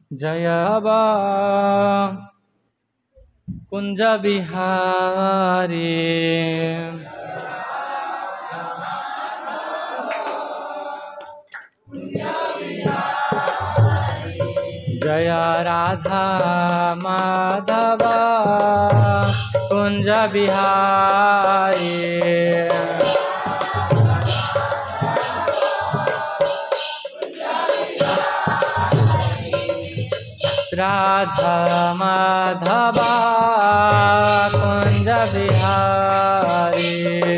जय बा कुंज बिहारी जय राधा माधव कुंज बिहारी राधा माधव कुंज बिहारी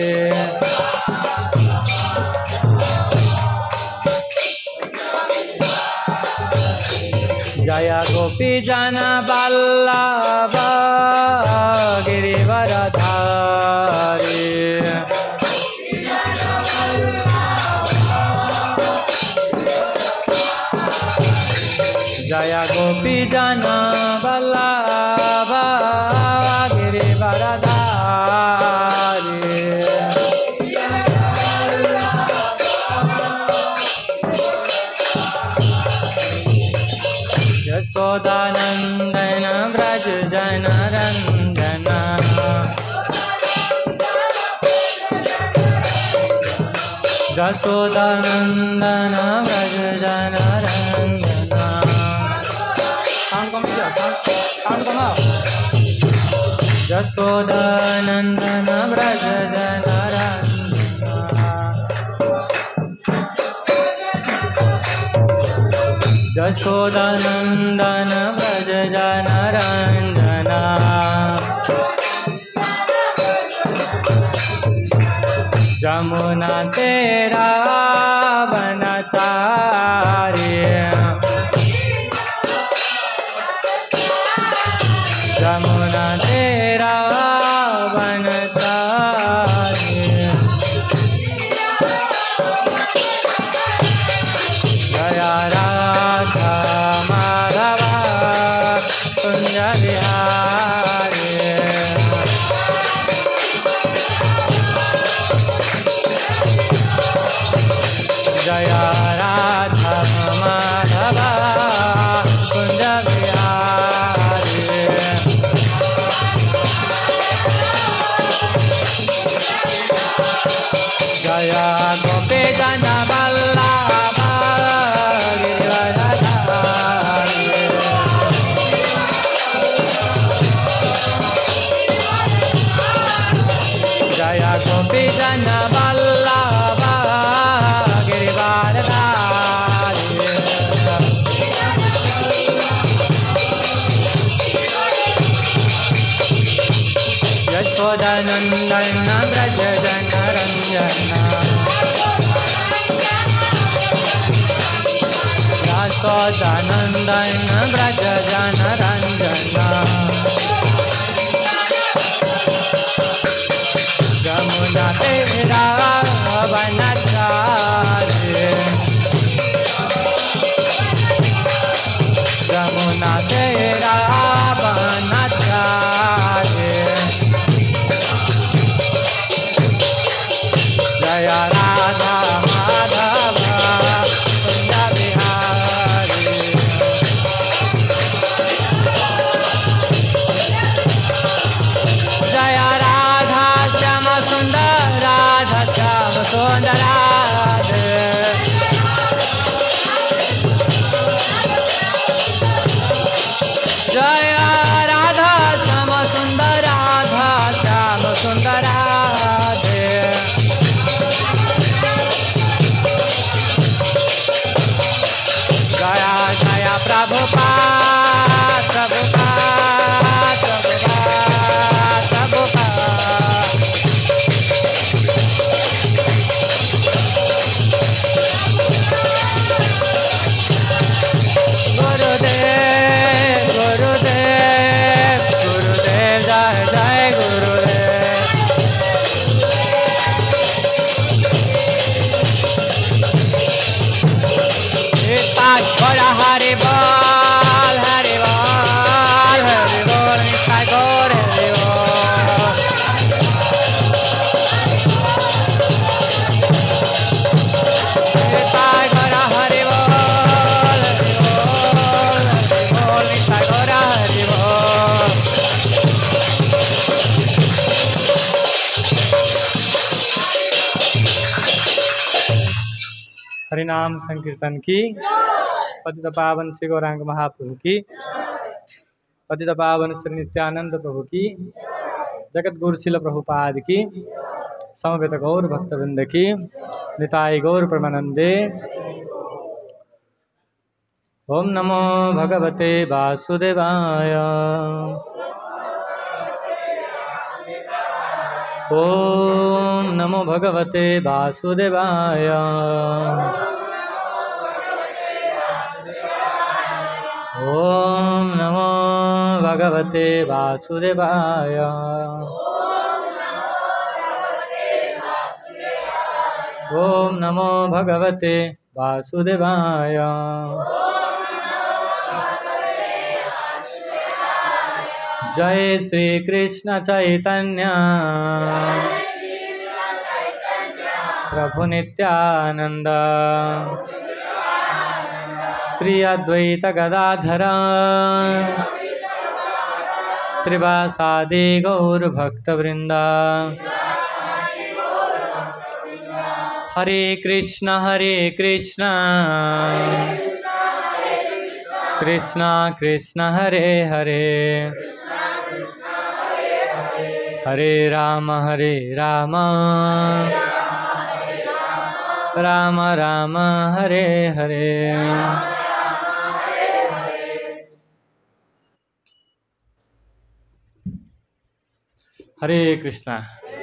जय गोपी जन वल्लभ गिरिवरधारी जय गोपी जन वल्लभ गिरिवरधारी यशोदानंदन व्रज जन रंजन यशोदानंदन व्रज जन रंजन यशोदानंदन व्रज जन यशोदानंदन व्रज जन रंजना जमुना तेरा बनचारी जमुना तेरा बनचारी जय राधा माधव कुंज बिहारी जय राधा माधव कुंज बिहारी जय गोपी जन वल्लभ जय गोपी जन वल्लभ गिरिवरधारी यशोदानंदन व्रज जन रंजना यशोदानंदन व्रज जन रंजना जमुना तेरा बनचारी जमुना तेरा बनचारी जय राधा माधव कुंज बिहारी जय राधा श्याम सुंदर राधा श्याम सुंदर राधे जय राधा श्याम सुंदर राधा श्याम सुंदर राधे जय जय प्रभुपाद प्रभुपाद प्रभुपाद प्रभुपाद गुरुदेव गुरुदेव गुरुदेव जय जय गुरुदेव हरि बोल नाम संकीर्तन की, पतित पावन श्री गौरांग महाप्रभु की, पतित पावन श्री नित्यानंद प्रभु की, जगत गुरु शिल प्रभुपाद की, समवेत गौर भक्तवृंद की, निताय गौर परमानंदे। ओम नमो भगवते वासुदेवाय। ओम नमो भगवते वासुदेवाय। ओम नमो भगवते वासुदेवाय। ओम नमो भगवते वासुदेवाय। जय श्री कृष्ण चैतन्य प्रभु नित्यानंद श्री अद्वैत गदाधर श्रीवासादि गौर भक्तवृंद। हरे कृष्ण कृष्ण कृष्ण हरे हरे, हरे राम राम राम हरे हरे। हरे कृष्णा।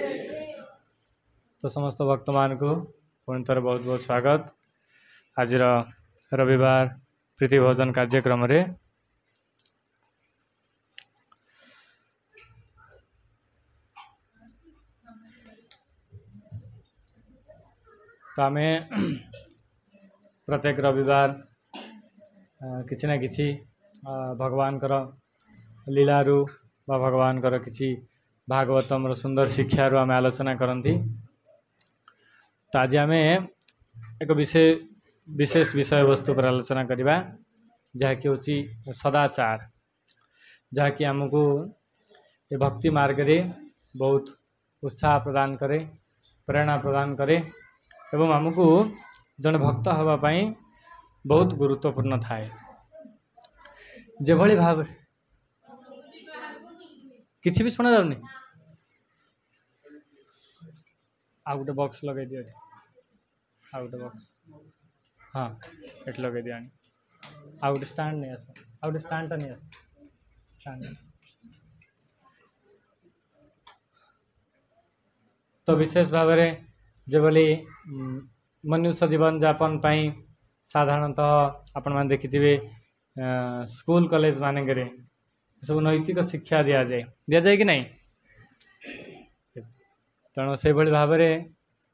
तो समस्त भक्त मान को पुणी थर बहुत बहुत स्वागत। आज रविवार प्रीति भोजन कार्यक्रम रे तो आम प्रत्येक रविवार किसी ना किसी भगवान कर लीलारू बा भगवान कर किसी भागवतम रो सुंदर शिक्षारू आम आलोचना करती। तो आज आम एक विशेष विषय वस्तु पर आलोचना करवा, जहाँकि हूँ सदाचार, जहाँकि आमको ये भक्ति मार्ग रे बहुत उत्साह प्रदान करे, प्रेरणा प्रदान करे एवं आमको जन भक्त हवापाई बहुत गुरुत्वपूर्ण थाए। जेभली भाव किसी भी शुणा जाऊनी, आ गोटे बॉक्स लगे दियो, आ गोटे बॉक्स, हाँ ये लगे दिया, आ गोटे स्टैंड नहीं आस, आ गोटे स्टैंड नहीं आस, स्टैंड। तो विशेष भाव में जेभली मनुष्य जीवन जापन पाई साधारणतः आपण मैंने देखिथे स्कूल कॉलेज मानक सब नैतिक शिक्षा दि जाए कि नहीं। तेणु से भाव में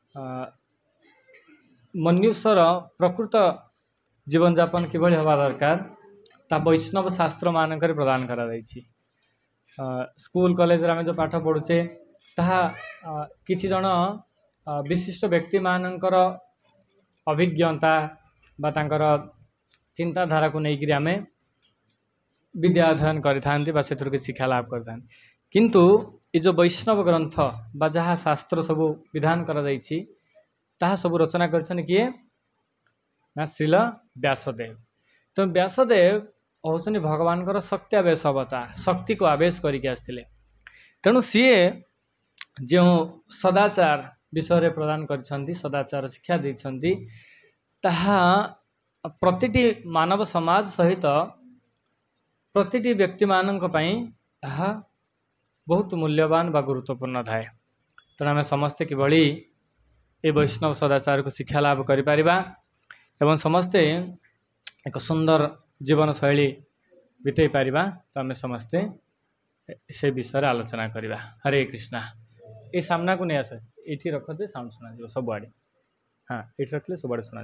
मनुष्यर प्रकृत जीवन जापन किभली हवा दरकार ता वैष्णव शास्त्र मानक प्रदान करा स्कूल कॉलेज आम जो पाठ पढ़ुचे ताहा किछि जन विशिष्ट व्यक्ति मानकर अभिज्ञता बा तांकर चिंताधारा को लेकिन आम विद्या अध्ययन करें से शिक्षा लाभ कर। किंतु ये जो वैष्णव ग्रंथ बा जहाँ शास्त्र सब विधान करा सब रचना कर किए ना श्रील व्यासदेव। तो व्यासदेव होचनी भगवान कर शक्त्यावेश अवतार, शक्ति को आवेश करके आसते। तेणु सीए जो सदाचार विषय प्रदान कर सदाचार शिक्षा देती ताहा प्रतिटी मानव समाज सहित प्रतिटी व्यक्ति मानक पई ताहा बहुत मूल्यवान बा गुरुत्वपूर्ण थाए। तेणु आम समस्ते किभली ए वैष्णव सदाचार को शिक्षा लाभ करिपारिबा एवं समस्ते एक सुंदर जीवन शैली बिताई पारिबा। तो आम समस्ते से विषय आलोचना करिबा। हरे कृष्णा। ये सामना को नहीं आस, ये रखते साउंड सुना सब आड़े, हाँ ये रखले सब आड़े सुना,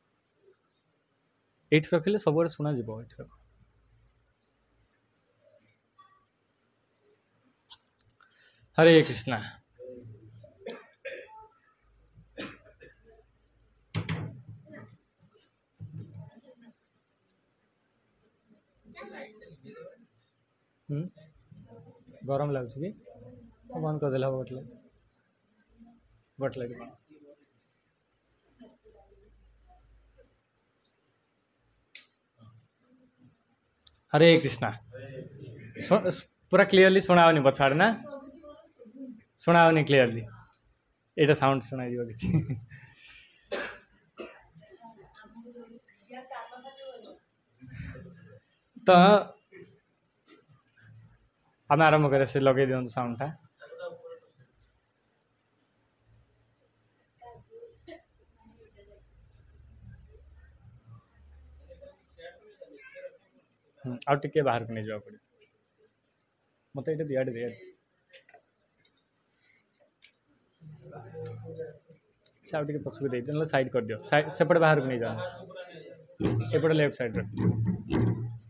ये रखिले सब आड़े सुना। रख हरे कृष्णा। गरम लगुच कि बंद करदे बटल बटल। हरे कृष्णा। पूरा क्लीयरली शुणाओनी पछाड़ ना शुणाओनी क्लीयरली एटा साउंड सुनाई दियो किछि तो आम आरंभ करे से लगे दियंतु साउंड टा आउ टिके बाहर को नहीं जाओ पड़े मत ये दिया दे से आउ टिके पछको दे देन साइड कर दियो सेपटे बाहर को नहीं जाओ एपटे लेफ्ट साइड रख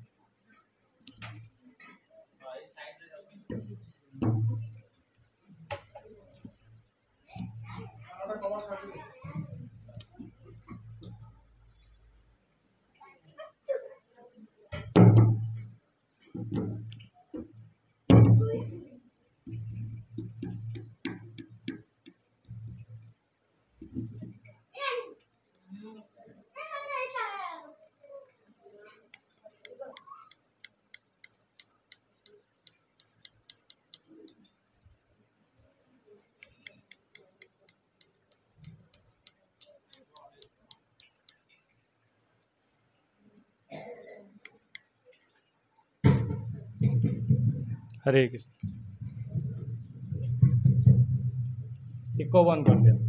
हरे कृष्ण इको बंद कर दिया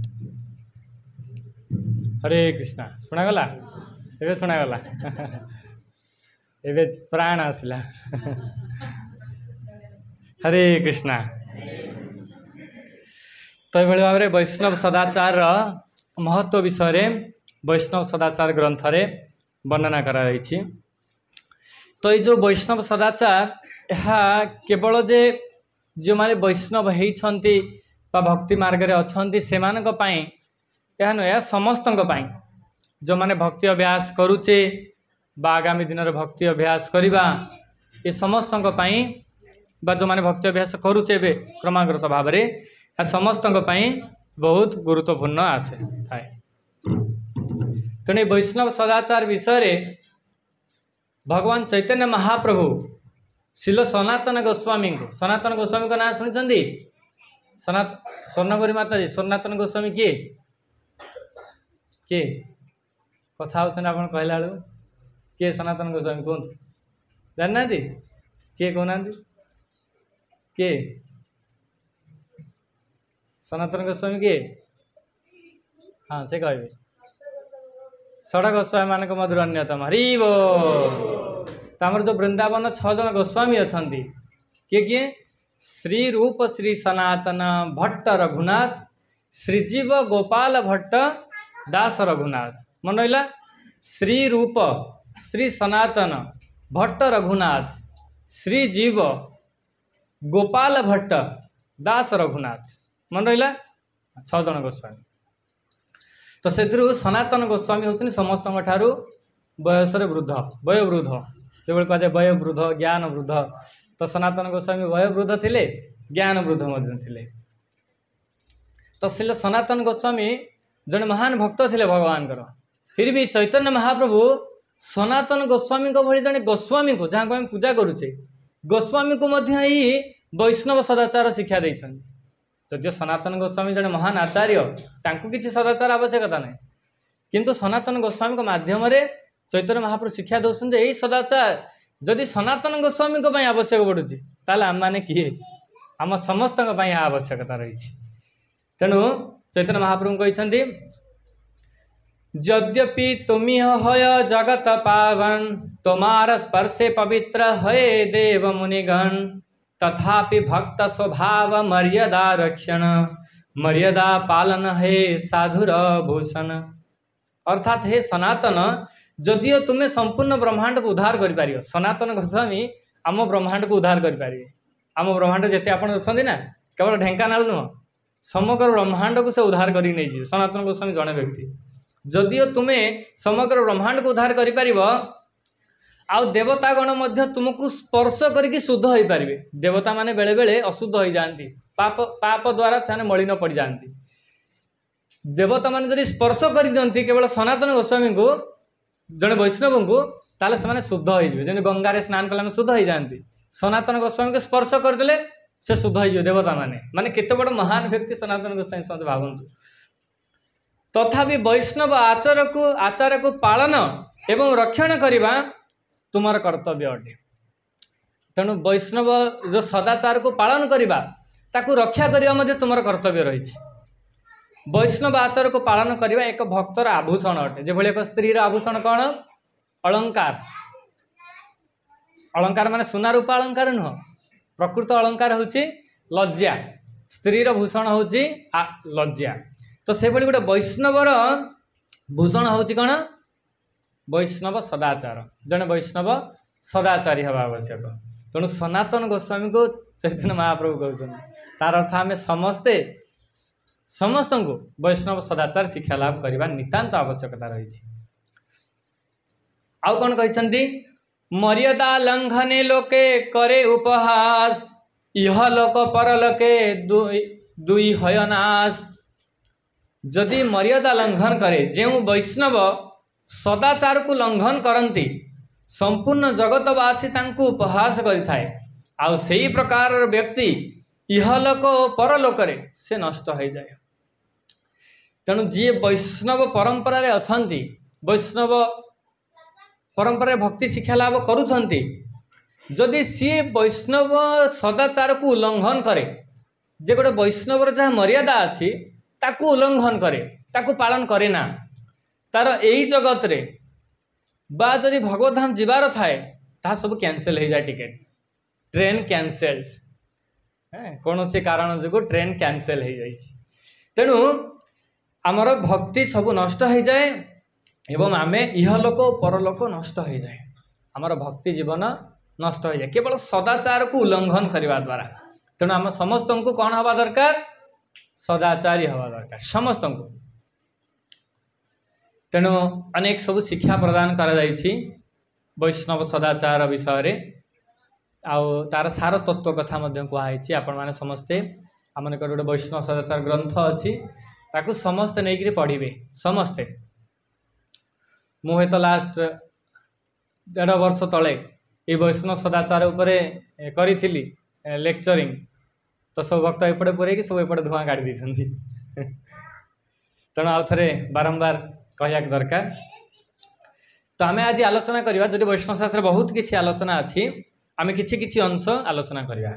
हरे कृष्णा सुनागला एबे सुनागला एबे प्राण आसला हरे कृष्णा तो ये भाव में वैष्णव सदाचार महत्व विषय वैष्णव सदाचार ग्रंथ रे वर्णना कराई। तो ये जो वैष्णव सदाचार यह केवल जे जो माने वैष्णव होती भक्ति मार्ग रे अछंती सेमानक पई यह नुह समस्त जो माने भक्ति अभ्यास करुचे बा आगामी दिन में भक्ति अभ्यास करवा ये समस्त जो माने भक्ति अभ्यास करुचे बे क्रमागत भाव में समस्त बहुत गुरुत्वपूर्ण आसे थाए। तेणु वैष्णव सदाचार विषय भगवान चैतन्य महाप्रभु शिल सनातन गोस्वामी को नाम शुणी स्वर्णपुरी माता जी सनातन गोस्वामी किए किए कथा होना आप कहला बेलू किए सनातन गोस्वामी कहतु जानना किए कहना किए सनातन गोस्वामी किए हाँ से कहे षड गोस्वामी मान मधुर अन्यतम हरिव तमर जो वृंदावन 6 जन गोस्वामी अच्छा किए किए श्री रूप श्री सनातन भट्ट रघुनाथ श्रीजीव गोपाल भट्ट दास रघुनाथ मन रहा श्री रूप श्री सनातन भट्ट रघुनाथ श्रीजीव गोपाल भट्ट दास रघुनाथ मन रहा 6 जन गोस्वामी। तो से सनातन गोस्वामी होती समस्त बयस वृद्ध वयोवृद्ध जो कह वयोवृद्ध ज्ञान वृद्ध तो सनातन गोस्वामी वयोवृद्ध थे ज्ञान वृद्ध थे। तो से सनातन गोस्वामी जन महान भक्त थे भगवान फिर भी चैतन्य महाप्रभु सनातन गोस्वामी भली जड़े गोस्वामी को जहाँ को आम पूजा करुचे गोस्वामी को वैष्णव सदाचार शिक्षा देते जदिव सनातन गोस्वामी जड़े महान आचार्य तांको किसी सदाचार आवश्यकता ना किंतु सनातन गोस्वामी माध्यम चैतन्य महाप्रभु शिक्षा दौरान यही सदाचार जदि सनातन गोस्वामी आवश्यक पड़ुची ताल आम मैंने किए आम समस्त आवश्यकता रही। तेणु चैतन्य महाप्रभु कहते यद्यपि तुमिह हय जगत पावन तुम्हार स्पर्शे पवित्र हये देव मुनिगण तथापि भक्त स्वभाव मर्यादा रक्षण मर्यादा पालन हे साधुर भूषण। अर्थात हे सनातन जदियो तुम्हें संपूर्ण ब्रह्मांड को उद्धार कर पार सनातन गोस्वामी आम ब्रह्मांड को उद्धार करें आम ब्रह्मांड जिते आप ना केवल ढेंकानाल नुह समग्र ब्रह्मांड को से उद्धार कर नहीं सनातन गोस्वामी जड़े व्यक्ति जदियो तुम्हें समग्र ब्रह्मांड को उद्धार कर आउ देवतागण मध्य तुमको स्पर्श करके शुद्ध हो पारे देवता माने बेले बेले अशुद्ध हो जाती पाप पाप द्वारा से मलिन पड़ जाती देवता माने जदि स्पर्श कर दियंती केवल सनातन गोस्वामी को जड़े वैष्णव को ताले से शुद्ध हो जमी गंगार स्नान कले शुद्ध हो जाती सनातन गोस्वामी को स्पर्श करदे से शुद्ध हो देवता माने माने केते बड़ महान व्यक्ति सनातन गोस्वामी समझ भावतु। तथापि वैष्णव आचार को पालन एवं रक्षण करने तुमर कर्तव्य अटे। तेणु वैष्णव जो सदाचार को पालन करने ताकू रक्षा करने तुमर कर्तव्य रही। वैष्णव आचार को पालन करने एक भक्तर आभूषण अटे। जो एक स्त्री आभूषण कौन? अलंकार। अलंकार माने सुना रूपा अलंकार नुह, प्रकृत अलंकार होची लज्जा। स्त्री भूषण होची लज्जा। तो से भली गोटे वैष्णवर भूषण होची कौन? वैष्णव सदाचार। जने वैष्णव सदाचारी हवा आवश्यक। तेणु सनातन गोस्वामी को चैतन्य महाप्रभु कहते तार अर्थ आम समस्त को वैष्णव सदाचार शिक्षा लाभ करने नितांत आवश्यकता रही। आउ कौन कहते मर्यादा लंघने लोके करे उपहास इह लोक परलोके दुई हयनाश। जदि मर्यादा लंघन करे जो वैष्णव सदाचार को लंघन करती संपूर्ण जगतवासी तांकु उपहास करिथाए। आउ सेही प्रकार व्यक्ति इहलोक और परलोक से नष्ट हो जाए। तेणु जी वैष्णव परंपरा रे अछंती, वैष्णव परंपरा भक्ति शिक्षा लाभ करुछंती, जदि सी वैष्णव सदाचार को उल्लंघन करे, जे गोटे वैष्णवर जहाँ मर्यादा अच्छी ताकू उल्लंघन करे, ताकू पालन करे ना, तार यही जगत रे बा जदि भगवत धाम जीवार थाए ता सब कैंसिल हो जाए। टिकेट ट्रेन कैंसिल्ड कौन से कारण जो ट्रेन कैंसिल हो जाए। तेणु आमर भक्ति सब नष्ट हो जाए एवं आमे इहलोक परलोक नष्ट हो जाए। आमर भक्ति जीवन नष्ट हो जाए केवल सदाचार को उल्लंघन करने द्वारा। तेणु आम समस्त को कौन हवा दरकार? सदाचारी हवा दरकार समस्त को। तेणु अनेक सब शिक्षा प्रदान करा जायछि वैष्णव सदाचार विषय रे। आउ तार सार तत्व कथा मध्य कहुई। आपण मैंने समस्ते आम गोटे वैष्णव सदाचार ग्रंथ अच्छी ताकू समस्ते नहीं पढ़े समस्ते। मुझे तो लास्ट 1.5 वर्ष तले ये वैष्णव सदाचार उपरे करी लेक्चरिंग तो सब भक्त एपटे पूरे सब एपटे धुआं गाड़ी दी। तेणु आउ थे बारंबार कहया दरकार। तो आम आज आलोचना करवा जो वैष्णव शास्त्र बहुत किसी आलोचना अच्छी आम किसी अंश आलोचना करवा।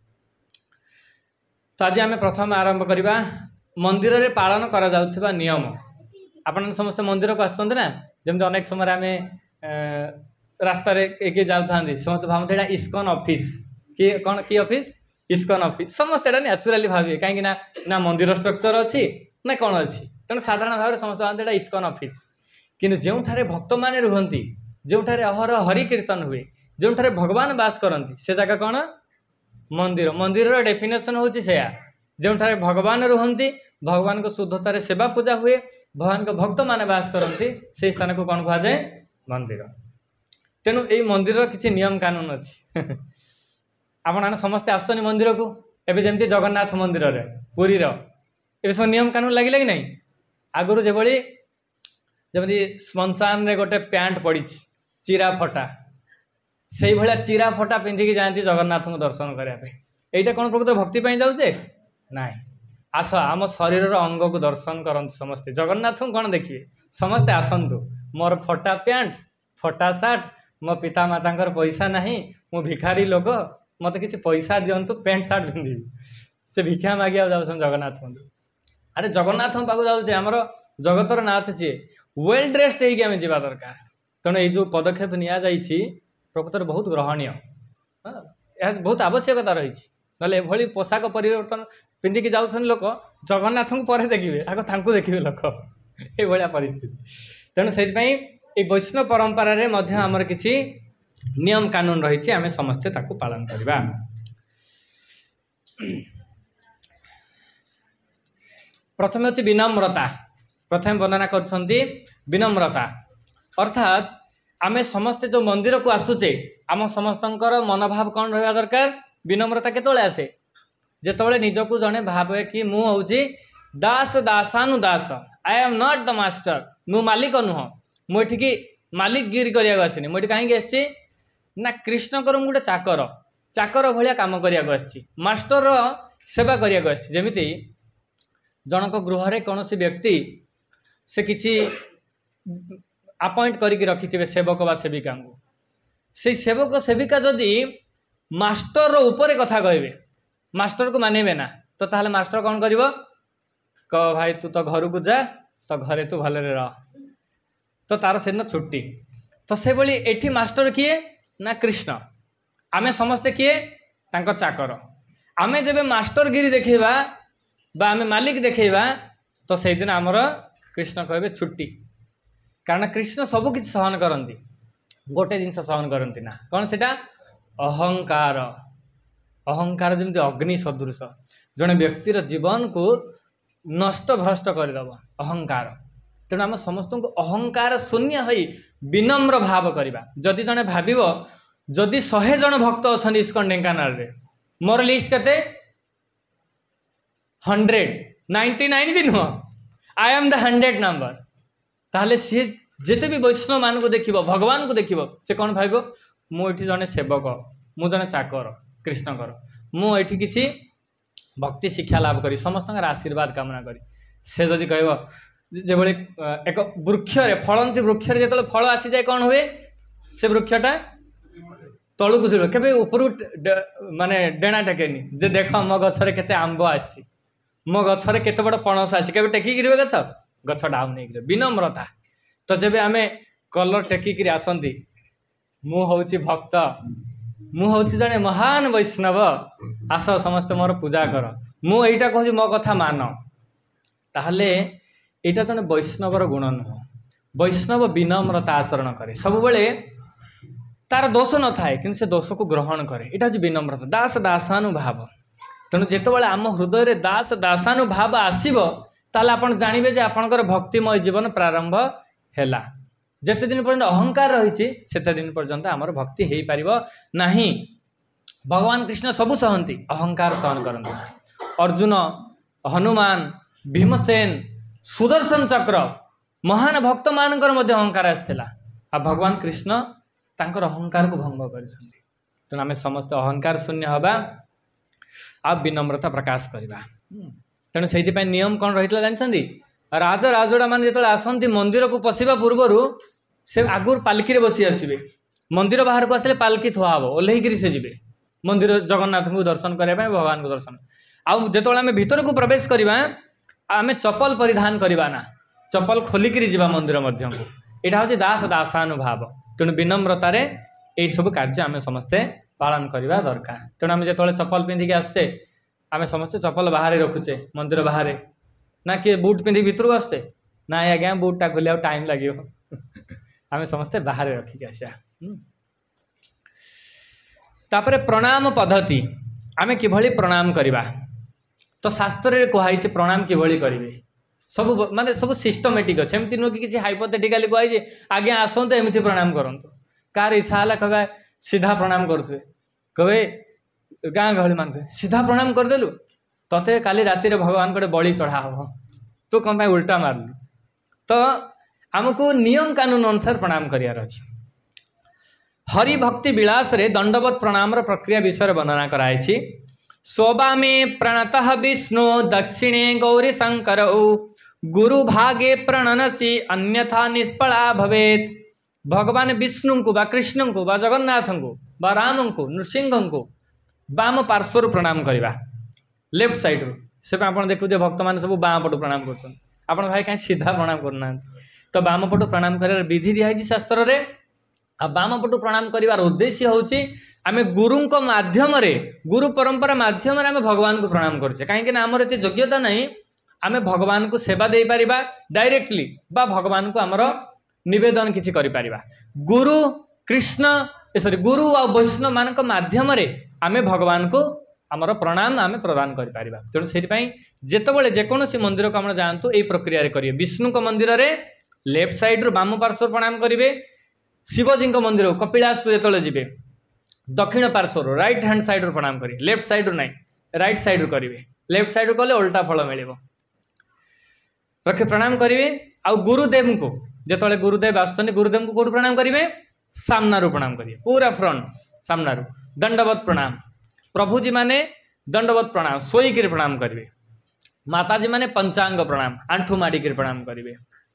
तो आज आम प्रथम आरंभ करवा मंदिर रे पालन करा जाउथिबा नियम। आपण समस्त मंदिर को आसते ना, जमी अनेक समय आम रास्ता किए जाऊँ समस्त भावते इस्कन ऑफिस कि कौन कि ऑफिस इस्कन ऑफिस समस्त एटा न्याचुराली भावे कहीं ना मंदिर स्ट्रक्चर अच्छी ना कौन अच्छी। तेणु साधारण भाव में समस्त भावते इस्कन ऑफिस। किंतु जो भक्त मैंने रुहति जो अहर हरि कीर्तन हुए जो भगवान बास करती से जगह कौन? मंदिर। मंदिर डेफिनेशन हूँ जो भगवान रुहति भगवान को शुद्धतार सेवा पूजा हुए भगवान को भक्त माने बास करती से स्थान को कौन कह जाए? मंदिर। तेणु ये मंदिर किसी नियम कानून अच्छी। आपण समस्ते आसुनी मंदिर को एवं जमी जगन्नाथ मंदिर रे पुरी ए सब नियम कानून लगे कि नहीं? आगुरी जो जमी श्मशान रे गोटे पैंट पड़ी चिरा फटा से भाया चिरा फटा पिंधिकी जाती जगन्नाथ को दर्शन करने। यहाँ कौन प्रकृत भक्ति जाऊे ना? आस आम शरीर अंग को दर्शन करते समस्ते जगन्नाथ को कौन देखिए समस्ते आसतु। मोर फटा पैंट फटा सार्ट मो पिता माता पैसा ना मु भिखारी लोक मत किसी पैसा दिंतु पैंट सार्ट पिंधि से भिक्षा मागे जाऊँ जगन्नाथ मंदिर। अरे जगन्नाथ पाक जाऊे आमर जगतर नाथ सी वेल ड्रेस्ड होमें जावा दरकार। तेणु ये जो पदक्षेप नि प्रकृत बहुत ग्रहणीय बहुत आवश्यकता रही। ना एभली पोशाक परिवर्तन पिंधिकी जाऊन लोक जगन्नाथ को पर देखिए आग देखिए लोक ये परिस्थिति। तेणु से वैष्णव परंपरा रे मध्य आमर किसी नियम कानून रही आम समस्ते ताकू पालन करवा। प्रथम अच्छी विनम्रता। प्रथम वर्णना करछंती विनम्रता अर्थात आमे समस्ते जो मंदिर को आसुचे आम समस्तंकर मनोभाव कौन रहा दरकार? विनम्रता केतोले आसे जेतोले निजको जने भावे कि मु होउची दास दासानुदास I am not the master मु मालिक नुह मु एठिकी मालिकगिरी करने आसनी मुझे कहीं आसी ना कृष्णकर गोटे चाकर चाकर भाया कम करने मास्टर सेवा करने जमी जनक गृह कौन व्यक्ति से किसी अपॉइंट करके रखिथे सेवक बा सेविका को से सेवक सेविका जदि मास्टर ऊपर कथा कहबे मास्टर को मानेबे ना तो ताहले मास्टर कौन कर कह भाई तू तो घर को जा तो घरे तू भलरे रह तो तार से छुट्टी तो से भली एठी मास्टर किए ना कृष्ण आमे समस्ते किए तांको चाकर आमे जब मास्टरगिरी देखा बा आमे मालिक देखा तो से दिन आमर कृष्ण कहे छुट्टी कारण कृष्ण सब किसी सहन करती गोटे जिनस सहन करती ना कौन से अहंकार अहंकार जमी अग्नि सदृश जड़े व्यक्तिर जीवन को नष्ट भ्रष्ट करदेव अहंकार तेणु आम समस्त को अहंकार शून्य हो विनम्र भाव करवा जदि जड़े भाव जदि 100 जन भक्त अच्छा इस्कन ढेंकानाल मोर लिस्ट के 199 भी नुह आई एम द 100 नंबर ताहले सी जिते भी वैष्णव मान को देखिब भगवान को देखिब से कौन भाव मुझे जड़े सेवक मु जड़े चाकर कृष्णकर मुझे किसी भक्ति शिक्षा लाभ करी समस्त आशीर्वाद कामना करी से जदि कह जो एक वृक्ष फलती वृक्ष जो फल आसी जाए कौन हुए से वृक्षटा तलू को चलो के ऊपर माने डेणा टेकेनी जे देख मो गचर के आंब आसी मो गचर के बड़ पणस आसी के टेकिक गछ गछ डाउन नहीं विनम्रता तो जब आम कलर टेकिक आसती मु हूँ भक्त मु हूँ जड़े महान वैष्णव आस समस्ते मोर पूजा कर मुझा कहूँ मो कथा मान ताहले यहाँ जन वैष्णवर गुण नुह वैष्णव विनम्रता आचरण करे सब बेले तार दोष न थाए कि से दोष को ग्रहण करे यहाँ हूँ विनम्रता दास दासानुभाव तेणु जितेबाला आम हृदय में दास दासानुभाव आसो ताल आप जानवे जे आपणकर भक्तिमय जीवन प्रारंभ है जिते दिन पर्यंत अहंकार रही सेते दिन पर्यंत आमर भक्ति हो पार नहीं भगवान कृष्ण सबू सहती अहंकार सहन करते अर्जुन हनुमान भीमसेन सुदर्शन चक्र महान भक्त मानकर मध्य अहंकार आसाला आ भगवान कृष्ण तांकर अहंकार को भंग कर तेणु आम समस्त अहंकार शून्य हवा आ विनम्रता प्रकाश करवा तेणु से नियम कौन रही जानते राजा राजोड़ा मान जो आसती मंदिर को पशिबा पूर्वर से आगुर पालकी बसी आसवे मंदिर बाहर को आसले पालकी थुआ हम ओह्लैक से जी मंदिर जगन्नाथ को दर्शन करने भगवान को दर्शन आउ जो आम भीतर को प्रवेश करवा आम चप्पल परिधान करवा ना चप्पल खोलिक जा मंदिर मध्य को यहाँ हूँ दास दासानुभाव तेणु विनम्रतार यही सब कार्य आम समस्ते पालन करवा दरकार तेणु आम जो चप्पल पिंधिक आसुचे आम समस्ते चप्पल बाहर रखुचे मंदिर बाहर ना किए बुट पिंधि भीतर को आसते ना आज्ञा बुटा खोलिया टाइम लगे आम समस्ते बाहर रखिक आसा तापर प्रणाम पद्धति आम किभली प्रणाम करवा तो शास्त्र में कहुई प्रणाम किभली करेंगे सब माने सब सिस्टमेटिक अच्छे एमती नुह कि किसी हाइपोथेटिकाली कहुई आज्ञा आसते एमती प्रणाम करूँ कार इच्छा है कहे सीधा प्रणाम करुवे कहे गाँ गहली मान सीधा प्रणाम करदेलु तते काली राति भगवान को बलि चढ़ा हम तू कौन उल्टा मारलु तो आमको नियम कानून अनुसार प्रणाम करार अच्छे हरि भक्ति विलास रे दंडवत प्रणाम प्रक्रिया विषय वर्णना कराई सोबामे प्रणतः विष्णु दक्षिणे गौरी शंकर गुरु भागे प्रणनसी अन्यथा निष्फला भवेत भगवान विष्णु को बा कृष्ण को बा जगन्नाथ को बा राम को नृसिंह को बाम पार्श्वर प्रणाम करवा लेफ्ट साइड रू से आप देखुए भक्त मैंने सब बाम पटू प्रणाम कर भाई कहीं सीधा प्रणाम करना तो बाम पटू प्रणाम कर विधि दिखाई शास्त्र में आ बाम पटू प्रणाम कर उद्देश्य हूँ आम गुरु माध्यम गुरु परंपरा माध्यम आम भगवान को प्रणाम करें कहीं आमर ये योग्यता नहीं आम भगवान को सेवा दे पारिबा डायरेक्टली बा भगवान को आमर निवेदन किसी करि गुरु कृष्ण सॉरी गुरु आ वैष्णव मान माध्यम आम भगवान को आमर प्रणाम आम प्रदान कर तेणु से जितेबाला जेकोसी मंदिर को आम जातु यही प्रक्रिया करेंगे विष्णु मंदिर में लेफ्ट साइड रू बाम पार्श्व प्रणाम करेंगे शिवजी मंदिर कपिलास को जो जी दक्षिण पार्श्व राइट हैंड साइड रू प्रणाम करेंगे लेफ्ट साइड रू ना राइट साइड रू करेंगे लेफ्ट साइड रू कले उल्टा फल मिले रखे प्रणाम करेंगे आउ गुरुदेव को जिते गुरुदेव आसुच्चंदी गुरुदेव को कोड प्रणाम करेंगे सामना रू प्रणाम करिए पूरा फ्रंट सामना रू दंडवत प्रणाम। प्रभुजी माने दंडवत प्रणाम शोईक प्रणाम करेंगे। माताजी माने पंचांग प्रणाम आंठू माड़िक प्रणाम करेंगे।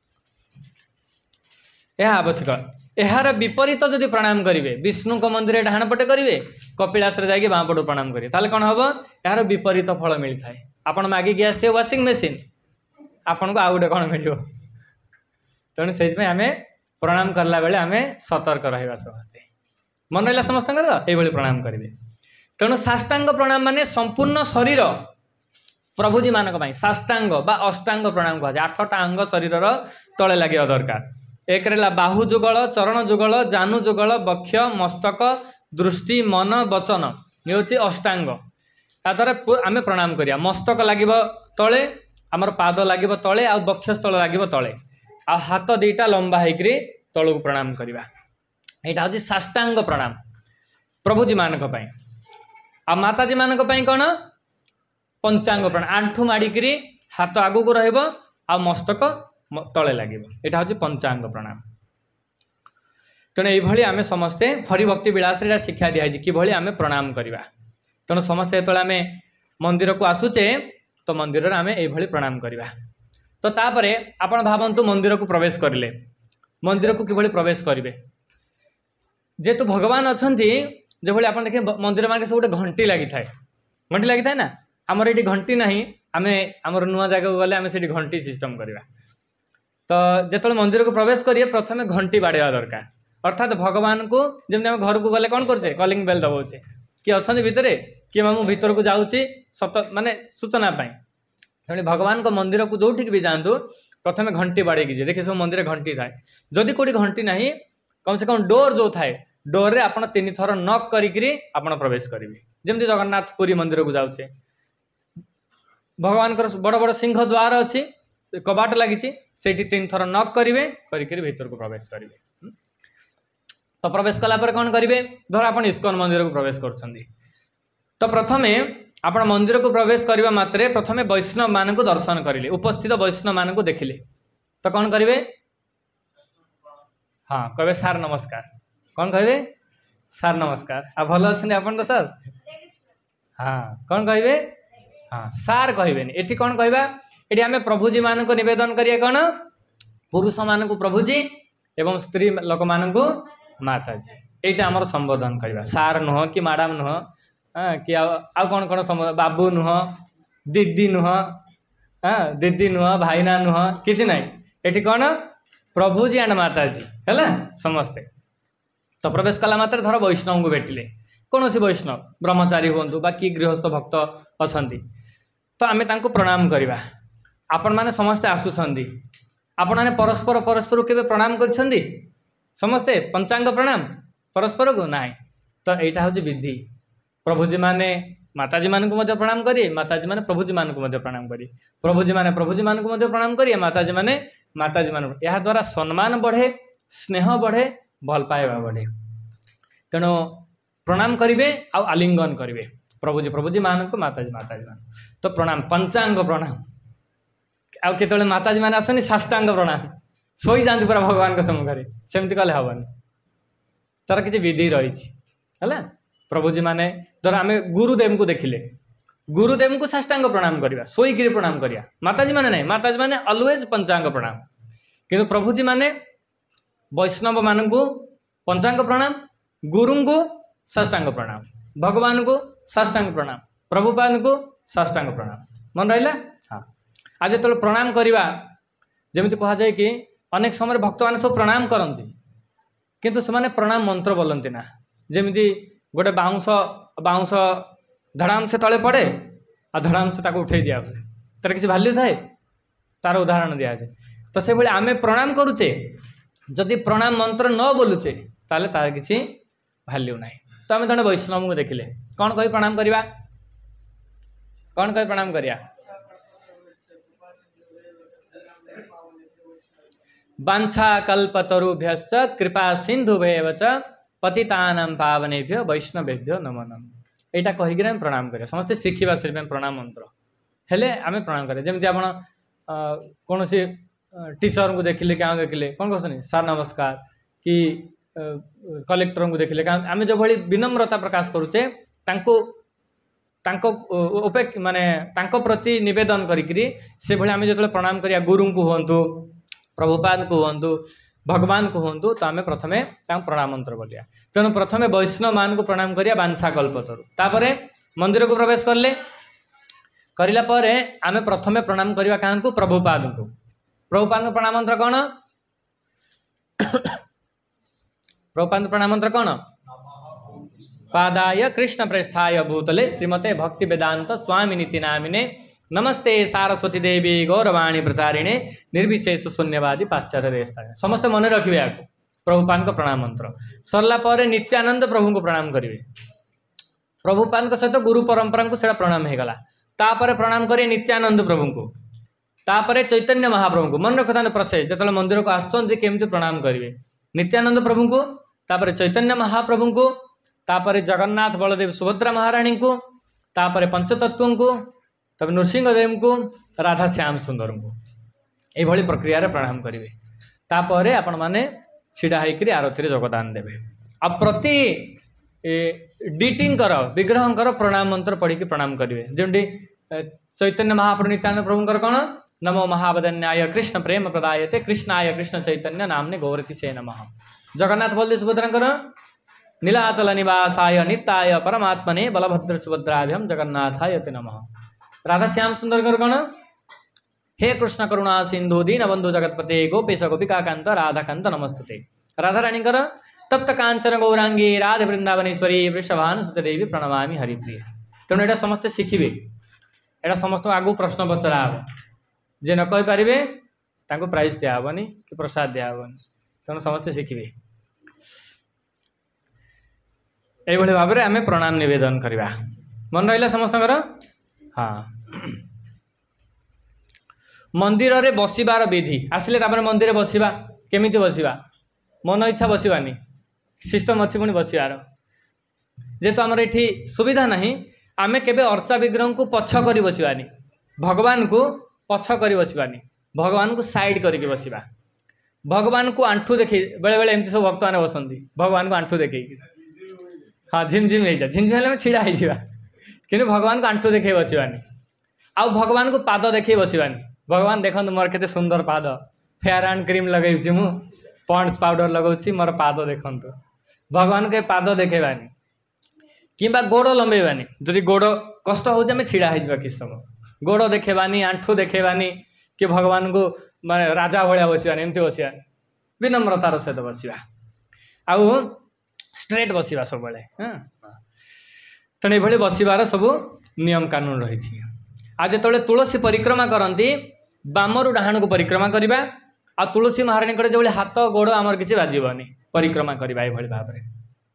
यह आवश्यक। यार विपरीत जदि प्रणाम करेंगे विष्णु मंदिर डाण पटे करेंगे कपिलास जाकि बाँ पटू प्रणाम करेंगे ताले कौन हम यार विपरीत फल मिलता है। आपण मागिक आसते वाशिंग मेसीन आपन को आउ गोटे कौन मिल तेणु से आम प्रणाम करला बेले आम सतर्क रहा समस्ते मन रहा समस्त ये प्रणाम करेंगे। तेणु साष्टांग प्रणाम माने संपूर्ण शरीर प्रभुजी मानक साष्टांग बा अष्टांग प्रणाम कहुए 8टा अंग शरीर तले लगे दरकार। एक रहा बाहु जुगल चरण जुगल जानु जुगल बक्ष मस्तक दृष्टि मन वचन ये हूँ अष्टांग। या द्वारा आम प्रणाम करिया मस्तक लगे तले आमर पाद लगे तले आ बक्ष स्थल लगे तले आ हाथ दीटा लंबा होकर तलू प्रणाम करवा। यहाँ हूँ साष्टांग प्रणाम प्रभुजी मानक आ माताजी मानक कौन पंचांग प्रणाम आंठू माड़िक हाथ आगू को रहिबो आ मस्तक तले लगे यहाँ हूँ पंचांग प्रणाम। तेणु ये आम समस्ते हरिभक्ति विलास शिक्षा दिखाई कि आम प्रणाम करवा। तेणु समस्ते जो आम मंदिर को आसुचे तो मंदिर आम ये प्रणाम करवा। तो तापर आपण भावतु मंदिर को प्रवेश करें मंदिर को किभली प्रवेश करेंगे जेहेतु भगवान अच्छा जो भाई आप देखिए मंदिर मान सब गोटे घंटी लगी था ना आमर ये घंटी ना आम आमर नुआ जगह गले आम से घंटी सिस्टम करवा। तो जो मंदिर को प्रवेश करिए प्रथम घंटी बाड़ेवा दरकार अर्थात भगवान को जमी आम घर को गले कौन करे कलिंग बेल दबाऊे किए अच्छा भितर किए मैं भीतर को जाऊँगी सत माने सूचना तेणु भगवान को मंदिर को जो भी जातु प्रथम घंटी बाड़े की देखिए सब मंदिर घंटी थाए जदि कोई घंटी ना कम से कम डोर जो थाए डोर रे आपण 3 थर नॉक करी आपण प्रवेश करेंगे। जमती जगन्नाथ पुरी मंदिर को जाऊे भगवान बड़ बड़ सिंह द्वार अच्छी कबाट लगी 3 थर नॉक करेंगे कर भीतर को प्रवेश करेंगे। तो प्रवेश कलापर कौन करेंगे धर आप इस्कन मंदिर को प्रवेश कर तो प्रथमे आपण मंदिर को प्रवेश करने मात्रे प्रथमे वैष्णव मान को दर्शन करेंगे उपस्थित वैष्णव मान को देखिले तो कौन करेंगे हाँ कहे सार नमस्कार कौन कहे सार नमस्कार आ भल अच्छे आप तो सर हाँ कौन कहे हाँ सार कहे ये कौन कहवा ये आम प्रभुजी मान को निवेदन करिए कौन पुरुष मान को प्रभुजी एवं स्त्री लोक मान को माताजी यहाँ आम संबोधन करवा सार नुह कि मैडम नुह हाँ कि आउ कौन कौन बाबू नुह दीदी नुह हाँ दीदी नुह भाईना नुह किसी ना ये कौन प्रभुजी एंड माताजी है समस्ते। तो प्रवेश कला मात्र धर वैष्णव को भेटिले कौन सी वैष्णव ब्रह्मचारी हूँ बा कि गृहस्थ भक्त अच्छा तो आम प्रणाम करवा। आपण मैंने समस्ते आसुंच आपण मैंने परस्पर परस्पर के प्रणाम कर समस्ते पंचांग प्रणाम परस्पर को ना तो यहाँ हूँ विधि प्रभुजी माने माताजी मान को प्रणाम करिए माताजी माने प्रभुजी मान को प्रणाम करिए प्रभुजी माने प्रभुजी मान को प्रणाम करिए माताजी माने माताजी मान यह द्वारा सम्मान बढ़े स्नेह बढ़े भल पाइबा बढ़े। तेणु प्रणाम करेंगे आलिंगन करेंगे प्रभुजी मान को माताजी मान तो प्रणाम पंचांग प्रणाम आउ केतले माताजी मान आसनी साष्टांग प्रणाम शोई जाती पूरा भगवान के सम्मुखें सेमती कले हेनी तार किसी विधि रही है। प्रभुजी माने धर आम गुरुदेव को देखिले गुरुदेव को साष्टांग प्रणाम करवा शोईक प्रणाम करिया माताजी माने नहीं माताजी माने ऑलवेज पंचांग प्रणाम किंतु प्रभुजी माने वैष्णव मान को पंचांग प्रणाम गुरु को साष्टांग प्रणाम भगवान को साष्टांग प्रणाम प्रभुपाद को साष्टांग प्रणाम मन रहा। हाँ आज जो प्रणाम करवा जमी कह जाए कि अनेक समय भक्त मैंने सब प्रणाम करती किंतु से प्रणाम मंत्र बोलती ना जमी गोटे बाउंस बाउंस धड़ाम से तले पड़े आ धड़ाम से उठे दिया तार किसी भाल्यू थाए तार उदाहरण दिया जाए। तो से आम प्रणाम करुचे जदि प्रणाम मंत्र न बोलुचे ताले तार किसी भाल्यू ना। तो आम जड़े वैष्णव को देखिले कौन कही प्रणाम करवा कौन कही प्रणाम करिया वांछा कल्पतरुभ्यश्च कृपा सिंधुभ्येव च पतितानां पावनेभ्यो वैष्णवेभ्यो नमो नमः यहाँ कहीकि आम प्रणाम करिया समस्ते शिखा से प्रणाम मंत्र हेले आम प्रणाम करें जमी आप कौन सी टीचर को देखिले क्या देखिले कौन कहते सार नमस्कार कि कलेक्टर को देखिले क्या आम जो भाई विनम्रता प्रकाश करुचे माने प्रति निवेदन करी से भाई आम जो प्रणाम करिया गुरु को हूँ प्रभुपाद को हूँ भगवान को हूँ तो आम प्रथमे प्रणाम मंत्र बोलिया तेणु प्रथमे वैष्णव मान को प्रणाम करिया बांछा कल्पतरु तापरे मंदिर को प्रवेश करले करिला परे आमे प्रथमे प्रणाम करिवा कान को प्रभुपाद को प्रणाम मंत्र कौन प्रभुपाद प्रणाम मंत्र कौन पादाय कृष्ण प्रेष्ठाय भूतले श्रीमते भक्ति वेदांत स्वामी नीति नामिने नमस्ते सारस्वती देवी गौरवाणी प्रचारिणे निर्विशेष शून्यवादी पाश्चात्य देशताय समस्त मन रखिबे याको प्रभुपाद को प्रणाम मंत्र सरला परे नित्यानंद प्रभु को प्रणाम करिवे प्रभुपाद सहित गुरु परंपरा को सेटा प्रणाम हो गला तापर प्रणाम करिए नित्यानंद प्रभु को तापर चैतन्य महाप्रभु को मन रखता प्रोसेस जो मंदिर को आसुँच केमती प्रणाम करेंगे नित्यानंद प्रभु को तापर चैतन्य महाप्रभु को तापर जगन्नाथ बलदेव सुभद्रा महाराणी को तापर पंचतत्व को तब नृसिंहदेव को राधा श्याम सुंदर को यही प्रक्रिया प्रणाम करेंगे तापर आपण मैंने छिड़ा होकर आरती योगदान देवे आ प्रति डीटींकर विग्रहंकर प्रणाम मंत्र पढ़ी प्रणाम करेंगे जमी चैतन्य महाप्रभु नित्यानंद प्रभुंकर कौन नमो महावदन्याय कृष्ण प्रेम प्रदायते कृष्णाय कृष्ण चैतन्य नामने गौरति से नमः जगन्नाथ बलदेव सुभद्रांकर नीलाचल निवासाय नित्याय परमात्मने बलभद्र सुभद्राभ्यम जगन्नाथाय ते नमः राधा श्याम सुंदर कौन हे कृष्ण करुणा सिंधु दीनबंधु जगतपते गोपेश गोपिकाकांत राधाकांत नमस्तुते राधा रानीकर तप्त कांचन गौरांगी राधे वृंदावनेश्वरी वृषभानुसुते देवी प्रणमामि हरिप्रिय तेणु यहाँ समस्ते शिखिबे एटा समस्त आगु प्रश्न पचरा हम जे न कहि पारिबे तांको प्राइज दियाबनी कि प्रसाद दियाबनी तेणु समस्ते शिखिबे एभଳି भाबरे आमे प्रणाम निवेदन करिबा मन रहिला समस्तकर हाँ मंदिर रे बसिबार विधि आसिले तापर मंदिर बसिबा केमिति बसिबा मन इच्छा बसिबानी सिस्टम अच्छी पुणी बसिबार जेहेतु आमर ये सुविधा नहीं आमे केबे अर्चा विग्रह को पछ करी बसिबानी भगवान को पछ करी बसिबानी भगवान को साइड करके बसिबा भगवान को आंठू देखे बेले बेले एमती सब भक्त मैंने बसंती भगवान को आंठू देखे हाँ झिमझिम हो जाए झिमझिम हेल्ले छिड़ा हो कि भगवान को आंठू देखे बसिबानी आउ भगवान को पाद देखे बसिबानी भगवान देखो मोर केते सुंदर पाद फेयर एंड क्रीम लगे मु पॉन्ड्स पाउडर लगाऊँ मोर पाद देखु भगवान के पाद देखेबानी किंबा गोड़ लंबेबानी जदि गोड़ कष्ट हो छिड़ा हो कि समय गोड़ देखेबानी आंठू देखेबानी कि भगवान को माने राजा भाया बसवानी एमती बसवा विनम्रतार सहित बसवा आउ स्ट्रेट बसवा सब हाँ तेणु ये बसबार सब नियम कानून रही आज जो तुलसी परिक्रमा करती बामरू डाहाण को परिक्रमा करवा आ तुलसी महाराणी जो हाथ गोड़ आमर किसी बाजबनी परिक्रमा करवा ये भाव में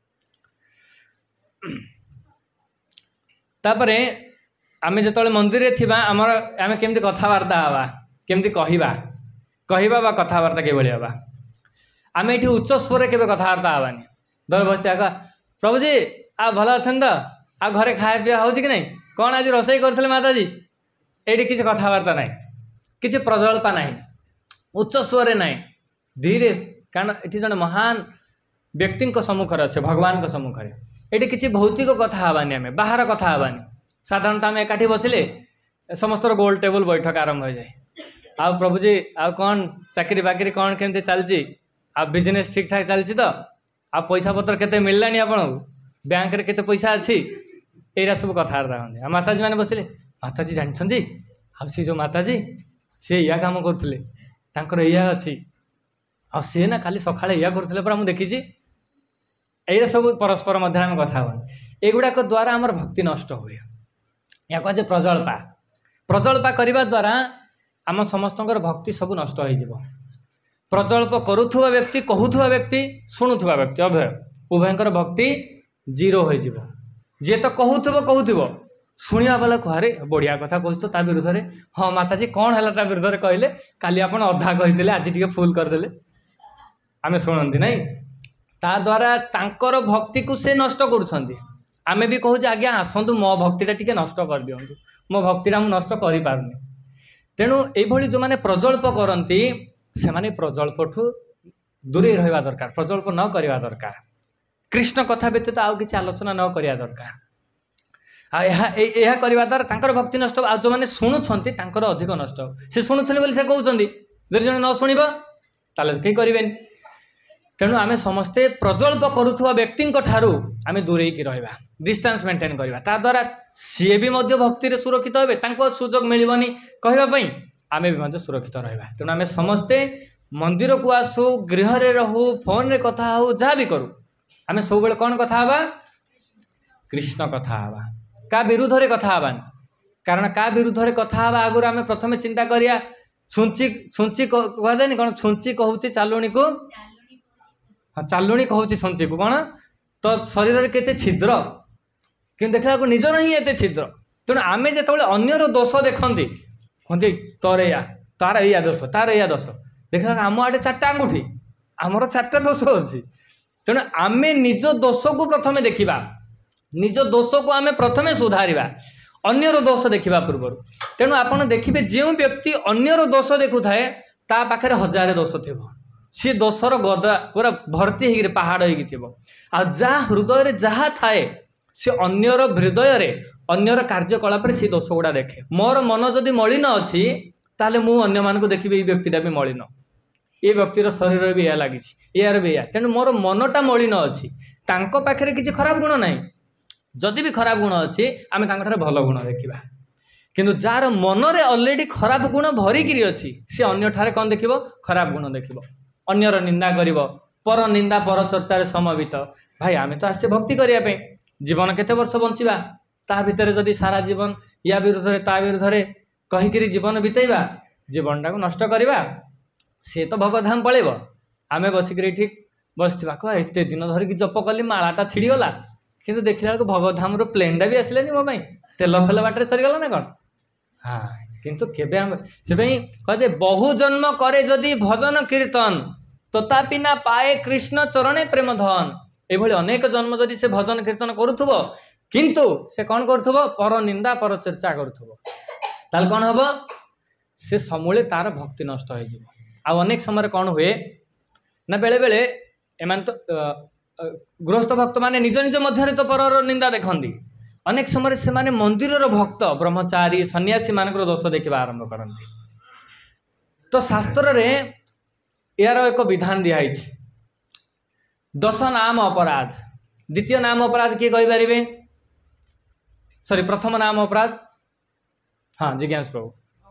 तापरे आमे जो मंदिर थिबा आमर आमे केमती कथबार्ता हवा केमती कहवा बा कथबार्ता के हवा आमे ये उच्च स्वर के कथबार्ता हवानी दल बस प्रभुजी आ भल अच्छे तो आ घरे खाया पीवा हो कि नहीं कौन आज रोसई करते माताजी ये किसी कथबार्ता ना कि प्रजल्पा ना उच्च स्वर ना धीरे कारण ये जन महान व्यक्ति सम्मुखें अच्छे भगवान सम्मुखें ये किसी भौतिक कथा हवानी आम बाहर कथा हवानी साधारणतः आम एकाठी बसिले समस्त गोल टेबल बैठक आरंभ हो जाए आ प्रभुजी आ कौन चाकरी बाकरी कौन केमती चलती आ बिजनेस ठीक ठाक चलती तो आ पैसा पत्र केते मिललानी आपन बैंक रे केते पैसा अच्छी एरा सब कथबार्ता होंगे आ माताजी मैंने बसिले माताजी जानते आ सी जो माताजी सी या काम करते या अच्छी आ सी ना खाली सका या करते पूरा मुझे देखी ये सब परस्पर मध्य आम कथा एगुड़ाक द्वारा आमर भक्ति नष्ट हुए या कहे प्रजल्पा करने द्वारा आम समस्त भक्ति सब नष्ट हो प्रजल्प करुवा व्यक्ति कहूवा व्यक्ति शुणुवा व्यक्ति उभयंकर भक्ति जीरो हो जी तो कहूब शुणा वाला कहे बढ़िया कथा कहूँ ता विरुद्ध में हाँ माताजी कौन है विरुद्ध में कहले काली आप अधा कही आज टी फुल करदे आम शुणती ना ता द्वारा तांकर भक्ति को से नष्ट करुँच आमे भी कहूँ आज्ञा आसतु मो भक्तिटा टी नष्ट कर दिंतु मो भक्तिटा मुझे नष्ट कर पारनी तेणु एभली जो माने प्रजल्प करती से माने प्रजल्पठू दूरे रहा दरकार, प्रजल्प न करवा दरकार, कृष्ण कथा व्यतीत आउ किसी आलोचना न करवा दरकार। यह करवा द्वारा तांकर भक्ति नष्ट हो, जो मैंने शुणुंट तांकर अधिक नष्ट हो। से शुणुले बोली से कहते जब जन न शुणव ताले कहीं करें। तेणु आम समस्ते प्रजल्प करुवा व्यक्ति आम दूरे रहा, डिस्टेंस मेंटेन करवा, ता द्वारा सी भी भक्ति सुरक्षित हे, सुजोग मिलनी कहवाई, आम भी सुरक्षित रहा। तेणु आम समस्ते मंदिर को आसू, गृह रहू, फोन रे कथा हो, जहाँ भी करूँ आम सब बेले कौन कथा हवा, कृष्ण कथा हवा, का विरुद्ध रे कथा हवानी। कारण का विरुद्ध रे कथा हवा आगुरी आम प्रथम चिंता करिया, छुंची छुंची कहनी कौन, छुंची कहूँ चालुणी को, हाँ चालुणी कहूँ छुंची को कौन, तो शरीर के छिद्र कि देखा निजर ही एत छिद्र। तेणु आम जो अन्यर दोष देखती कहते तोर या तार या दोष, तार या दोष, देखा आम आड़े 4टा आंगुठी, आमर 4टा दोष अच्छी। तेणु आम निज दोष को प्रथम देखा, निज दोष को आम प्रथम सुधारिबा, अन्यर दोष देखा पूर्व। तेणु आपड़ देखिए जो व्यक्ति अन्यर दोष देखु थाए ता पाखे 1000 दोष थी, सी दोषर गदा पूरा भर्ती हो पहाड़ हो, जहाँ हृदय जहाँ थाए सी अन्यर हृदय रे अन्यर कार्यकलाप सी दोष गुड़ा देखे। मोर मन जदि मलिन अच्छी ताले मु अन्य मान को देखिए, ये व्यक्तिटा भी मलिन, ये व्यक्तिर शरीर भी या लगी, यार भी या, तेणु मोर मनटा मलिन अच्छी, तांको पाखरे किसी खराब गुण नहीं, जदि भी खराब गुण अच्छी आम भल गुण देखा। किंतु जार मनरे ऑलरेडी खराब गुण भरिकी अच्छी सी अन्य ठारे कौन देखिबो, खराब गुण देखिबो, अन्यर निंदा करिबो, पर निंदा पर चर्चा समवित। भाई आम तो आसे भक्ति करने, जीवन केते वर्ष बंचिबा, ता भितर जदि सारा जीवन या विरुद्ध ता विरुद्ध कहीकि जीवन बितेबा, जीवनटा को नष्ट करवा, सी तो भगधाम पलैब। आम बसिक ठीक बसवा कह एत दिन धरिकी जप कली मालाटा छिड़गला, किंतु देखला बेलू भगधाम प्लेनटा भी आसलानी मो तेल फेल बाटर सरीगला ना कौन। हाँ किंतु केबे से कहते बहु जन्म करे जदि भजन कीर्तन तथापि ना पाए कृष्ण चरणे प्रेम धन। एभली अनेक जन्म जदि से भजन कीर्तन करुथुबो किंतु से कौन करुथुबो, पर निंदा पर चर्चा करुथुबो, ताल कौन हबो, से समूले तार भक्ति नष्ट हो जिवो। आ अनेक समय कौन हुए ना बेले बेले एमान तो गृहस्थ भक्त माने निज निज मध्य तो पर निंदा देखती, अनेक समय से माने मंदिर भक्त ब्रह्मचारी सन्यासी मानकर दोष देखा आरंभ करती। तो शास्त्र रे यार एक विधान दिखाई, 10 नाम अपराध। द्वितीय नाम अपराध किए कहींपारे, सॉरी प्रथम नाम अपराध, हाँ जिज्ञास प्रभु,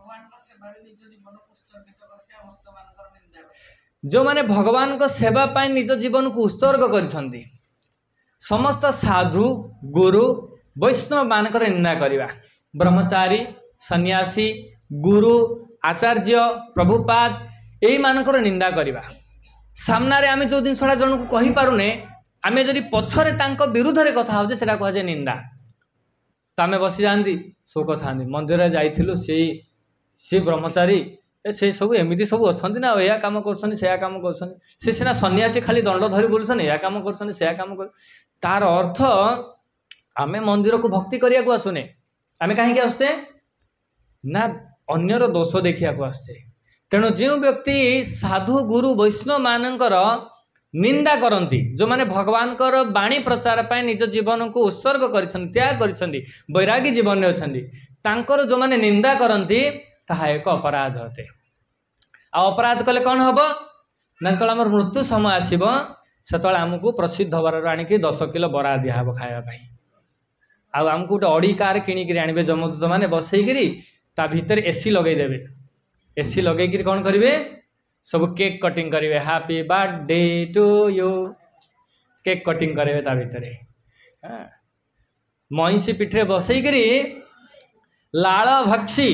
जो माने भगवान को सेवा पाई निज जीवन को उत्सर्ग करिसंती, समस्त साधु गुरु वैष्णव मानकर निंदा करिबा, ब्रह्मचारी सन्यासी गुरु आचार्य प्रभुपाद यही मानकर निंदा करिबा। सामना रे आमे जो जिनसटा जन को कहि पारुने, आमे जदि पछरे तांको विरुद्ध रे कथा होजे सेटा कह जे निंदा। तो आमे बसी जानती सब कथा मंदिर जाइथिलु, से ब्रह्मचारी से सब एमती सब अच्छा ना, या कम कर कम कर सीना सन्यासी खाली दंड धरी बोलुन, या कम कर कम कर। तार अर्थ आमे मंदिर को भक्ति करिया को आसुने, आमे कहीं आसते ना अन्यर दोष देखिया को आसते। तेणु जो व्यक्ति साधु गुरु वैष्णव मानकर निंदा करती, जो माने भगवान कर बाणी प्रचार पाए निज जीवन को उत्सर्ग करिसंती, त्याग करिसंती, वैरागी जीवन में अछंती, तांकर जो माने निंदा करती ताहा एक अपराध होते। आ अपराध कले कौन हम ना, जो आम मृत्यु समय आसब से आमको प्रसिद्ध बर आणिक 10 किलो बरा दिहब खावाई। आमको गोटे अड़ी कार किणिक आने जमदूत मैंने बसईकरी ता भीतर एसी लगेदेवे, एसी लगे कौन करेंगे सब केक कटिंग करेंगे, happy birthday to you, cake cutting करेंगे ता भीतर। महिषी पिठे बसईकरी लाल भक्षी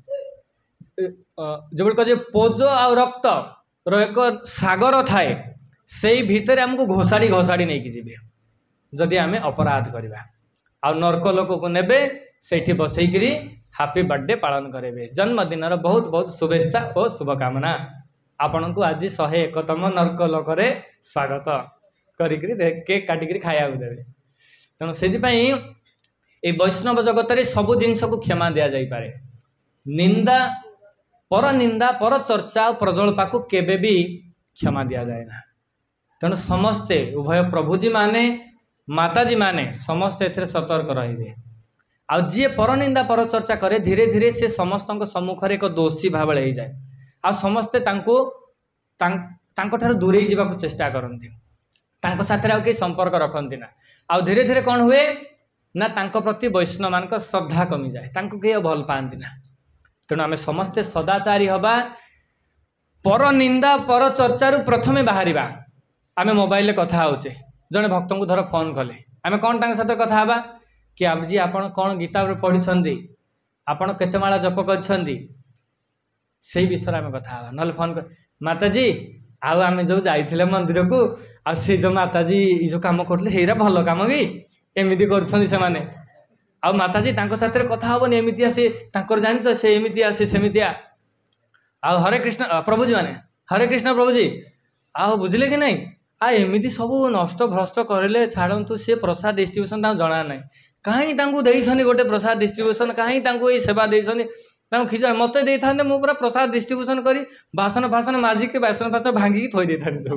जो कहे पोज आ रक्त एक सागर थाए, से भितर आमको घोषाड़ी घोषाड़ी नहीं जी जदि आम अपराध करवा, आ नरक लोक को नेबे से बसईकरी हैप्पी बर्थडे पालन करेंगे। जन्मदिन बहुत बहुत शुभेच्छा और शुभकामना। आपण को आज 101तम नरक लोक स्वागत करिकरी केक काटिक खाया देवे। तेणु से वैष्णव जगत रे सब जिनस को क्षमा दि जाए, निंदा पर निंदा पर चर्चा प्रजल्पा को केबे भी क्षमा दिया जाए ना। तेणु समस्ते उभय प्रभुजी माने माताजी माने समस्ते एथिरे सतर्क रहिबे। आ जी पर निंदा पर चर्चा करे धीरे धीरे से समस्त सम्मुख एक दोषी भाव हो जाए। आ समस्ते तांको दूरे जावाक चेष्टा करती, तांको साथे आउ के संपर्क रखती ना। आ धीरे धीरे कौन हुए ना तांको प्रति वैष्णव मान श्रद्धा कमी जाए, तांको के भल पाती ना। तेणु आम समस्ते सदाचारी हवा, पर निंदा पर चर्चारू प्रथमे बाहर। आम मोबाइल कथा होचे, जड़े भक्त को धर फोन कले आम कौन साथ कथा हवा कि आज आपन कौन गीता पढ़ी, आपन केते माला जप करछंदी, से विषय आम कथा हवा। नल फोन कर माताजी आम जो जाइथिले मंदिर को आ से जो माताजी जो काम करले हेरा भल काम कि एमती कर आ माताजी साथ कथा हेनी एमती से जान से एमती से सेमतिया आ हरे कृष्ण प्रभुजी माने हरे कृष्ण प्रभुजी आ बुझले कि नहीं आ एमती सब नष्ट भ्रष्ट करले छाड़ू सी प्रसाद डिस्ट्रीब्यूशन जना ना कहीं देइछनी गोटे प्रसाद डिस्ट्रीब्यूशन कहीं सेवा देइछनी खिच मत दे था पूरा प्रसाद डिस्ट्रीब्यूशन करी बासन फासन माजिक बासन फासन भांगिकी थोई दे था।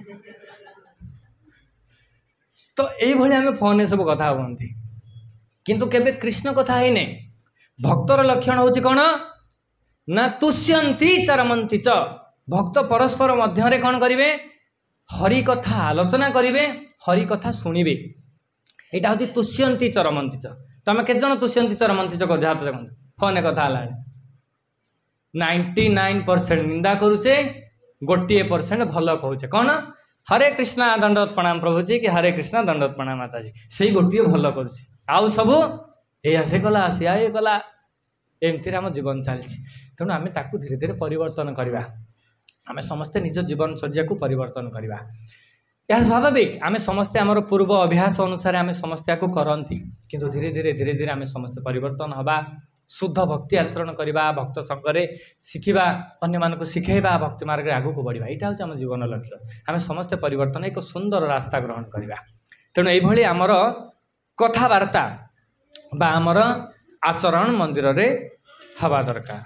तो ये आम फोन सब कथा हमें किंतु केबे कृष्ण कथा है नहीं। भक्तर लक्षण हूँ कौन ना तुष्यंती चरमंती च, भक्त परस्पर मध्य कौन करेंगे हरि कथा आलोचना करेंगे, हरि कथा शुणवे, यहाँ हूँ तुष्यंती चरमंती च। तुम केते जन तुष्यंती चरमंती च कर हाथ देखो फोन कथा 99% निंदा करुचे, 1% भल कहूचे कौन हरे कृष्णा दंडवत प्रणाम प्रभुजी कि हरे कृष्णा दंडवत प्रणाम माताजी, से गोटे भल करुचे आउ सब ये से कला सी ये कला एमती आम जीवन चलती। तेणु आम ताकू धीरे धीरे परिवर्तन करवा, आम समस्ते निज जीवन चर्या को परिवर्तन करवा। यह स्वाभाविक आम समस्ते आमर पूर्व अभ्यास अनुसार आम समस्ते को करती, किंतु धीरे धीरे आम समस्ते परिवर्तन हवा, शुद्ध भक्ति आचरण करवा, भक्त संगे शिखा, अन्य मानक शिखेबा, भक्ति मार्ग आगू को बढ़ा, यहाँ हूँ आम जीवन लक्ष्य। आम समस्ते परिवर्तन एक सुंदर रास्ता ग्रहण करवा। तेणु ये आमर कथबार्ता बा आमर आचरण मंदिर रे हवा दरकार।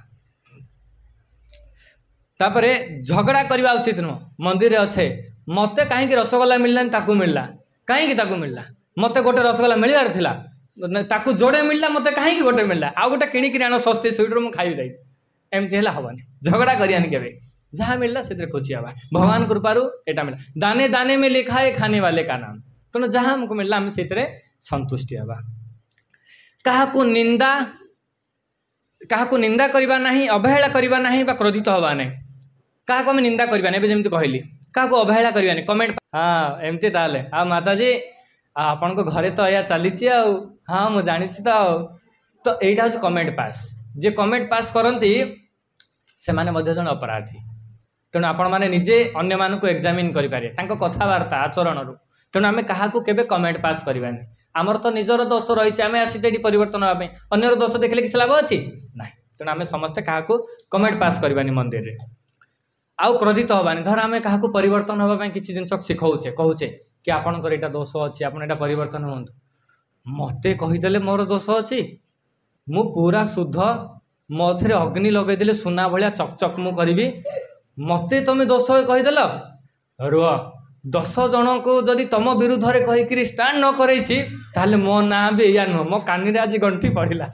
तापरे झगड़ा करवा उचित नुह। मंदिर अच्छे मत कहीं रसगोल्ला मिलला ताकू मिलला, कहीं ताकू मिलला, मत गोटे रसगोल्ला मिलवार थिला ताकू जोड़े मिलला, मत कहीं गोटे मिलला, आ गोटे किणिकी आण सस्ते स्वीट मुझे खाई जाए, एमती है हवानी। झगड़ा करियानी केबे, जहाँ मिलला से खुशी हवा। भगवान कृपारू एटा मिला, दाने दाने में लिखा है खाने वाले का नाम। तेणु जहाँ हमको मिलला आम से संतुष्टि हवा। काहाकू निंदा करबा नहीं, अवहेला करबा नहीं बा क्रोधित हवा नहीं। काहाकू आम निंदा करबा नहीं, जमी कहली काहाकू अवहेला करबा नहीं। कमेंट हाँ एमती ताले आ माताजी आपण को घरे तो या चली हाँ मुझे जानी तो यहीटा हूँ कमेंट पास। जे कमेंट पास करती से माने जन अपराधी। तेणु आपण मैंने निजे अन्य मानक एग्जामिन करें कथबार्ता आचरण। तेणु आम क्या केबे कमेंट पास करवानी, आमर तो निजर दोष रही आम आसी परिवर्तन होगापी, अन्यर दोष देखले किसी लाभ अच्छी ना। तेणु आम समस्ते क्या कमेंट पास करवानी मंदिर में, आउ क्रोधित हबानी। धर आम क्या परिवर्तन होगा किसी जिन शिखाऊे कहूचे कि आपणकर यहाँ दोष अच्छी, आप परिवर्तन हूँ, मत कहीदे मोर दोष अच्छी, मु पूरा शुद्ध, मो थे अग्नि लगेदे सुना भाया चकचक मु करी, मत तुम दोष कहीदेल रुह 10 जन को जदि तुम विरुद्ध रे कहीकि स्टार्ट न करैछि ताले मो ना भी या नुह, मो कानी रे आज गंठी पड़िला।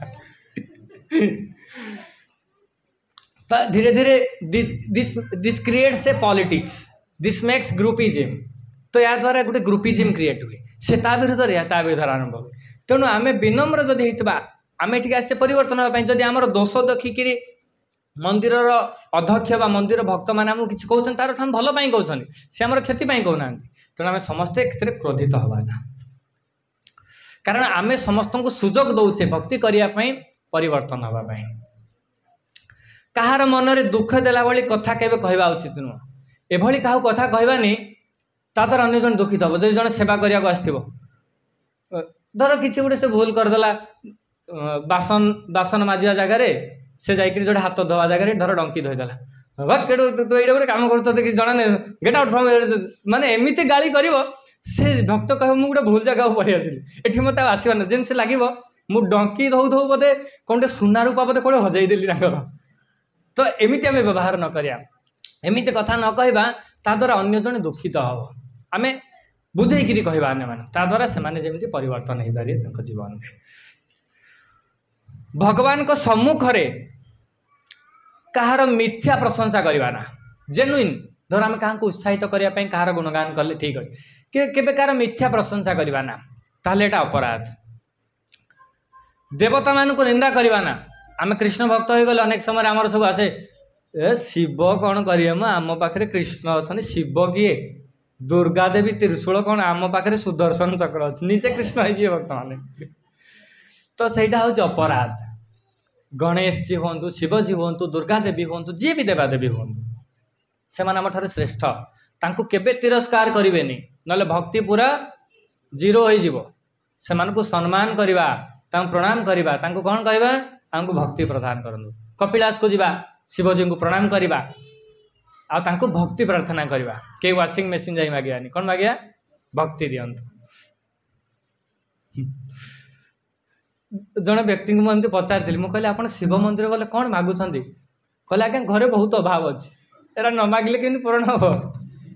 धीरे धीरे this creates a politics, this makes groupism. तो या द्वारा गोटे ग्रुपिज्म क्रिएट हुए, से विरुद्ध आरंभ हुए। तेणु आम विनम्र जदि होता आम ये आसे परिवर्तन होगापी, जदि आमर दोष देखिकी मंदिर अध्यक्ष बा मंदिर भक्त मैंने आमको किसी कहते तार हम भल कहते सी आम क्षति कहना। तेणु आम समस्ते क्रोधित हवा ना, कारण आम समस्त को सुजोग दौचे भक्ति करने परिवर्तन होगापी। कहार मन में दुख देला भाई कथा केबे कहवा उचित नुह। एभली क्या कथा कहवानी तार अन्य जन दुखित हम। जब जन सेवा करने को आसो, धर किसी गोटे से भूल करदेला, बासन बासन माजिया जगार से जाकर जो हाथ धोवा जगह धर डंकी धोईदेला, तू ये गोटे कम कर जना गेट आउट फ्रॉम, माने एमती गाली कर से भक्त कह मुझे गोटे भूल जगह पड़े आसली ये मत आसबार जेन से लगे मु डंकी धो धो बोधे कौन सुना रूपा बोधे कौन हजेदेली। तो एमती आम व्यवहार न करिया, एमती कथा न कहवा ता द्वारा अन्य जन दुखित हम। आम बुझेकरी कहवा अन्य मान ता द्वारा से परिवर्तन हो पारे जीवन में। भगवान को सम्मुख में कहार मिथ्या प्रशंसा करवा ना, जेन्युइन धर आम क्या उत्साहित करने कहार गुणगान कले ठीक अच्छे कि कहार मिथ्या प्रशंसा करवा ना, ताहले एटा अपराध। देवता मान को निंदा करवा ना, आम कृष्ण भक्त हो गले अनेक समय आमर सब आसे ए शिव कौन करिए म आम पाखे कृष्ण अच्छा, शिव किए दुर्गा देवी त्रिशूल कौन आम पाखे सुदर्शन चक्र अच्छे, निजे कृष्ण हो भक्त मान तो सहीटा हूँ अपराध। गणेश जी हूँ, शिव जी हूँ, दुर्गा देवी हूँ, जी भी देवादेवी हूँ, से आम श्रेष्ठ, तांको केबे तिरस्कार करेनि, ना भक्ति पूरा जीरो हो सम्मान करवा, प्रणाम करवा, कौन कहवा आमको भक्ति प्रदान करंतु। कपिलास को जीवा शिवजी को प्रणाम करवा आउ भक्ति प्रार्थना करवा, कई वाशिंग मेसीन जाई मागियानी, कौन मागिया भक्ति दियंतु। जड़े व्यक्ति को मुझे पचारि मुझे आप शिव मंदिर गले कौन मागुंट, कहले आज्ञा घरे बहुत अभाव अच्छे, एरा न मागिले कि पूरण हम।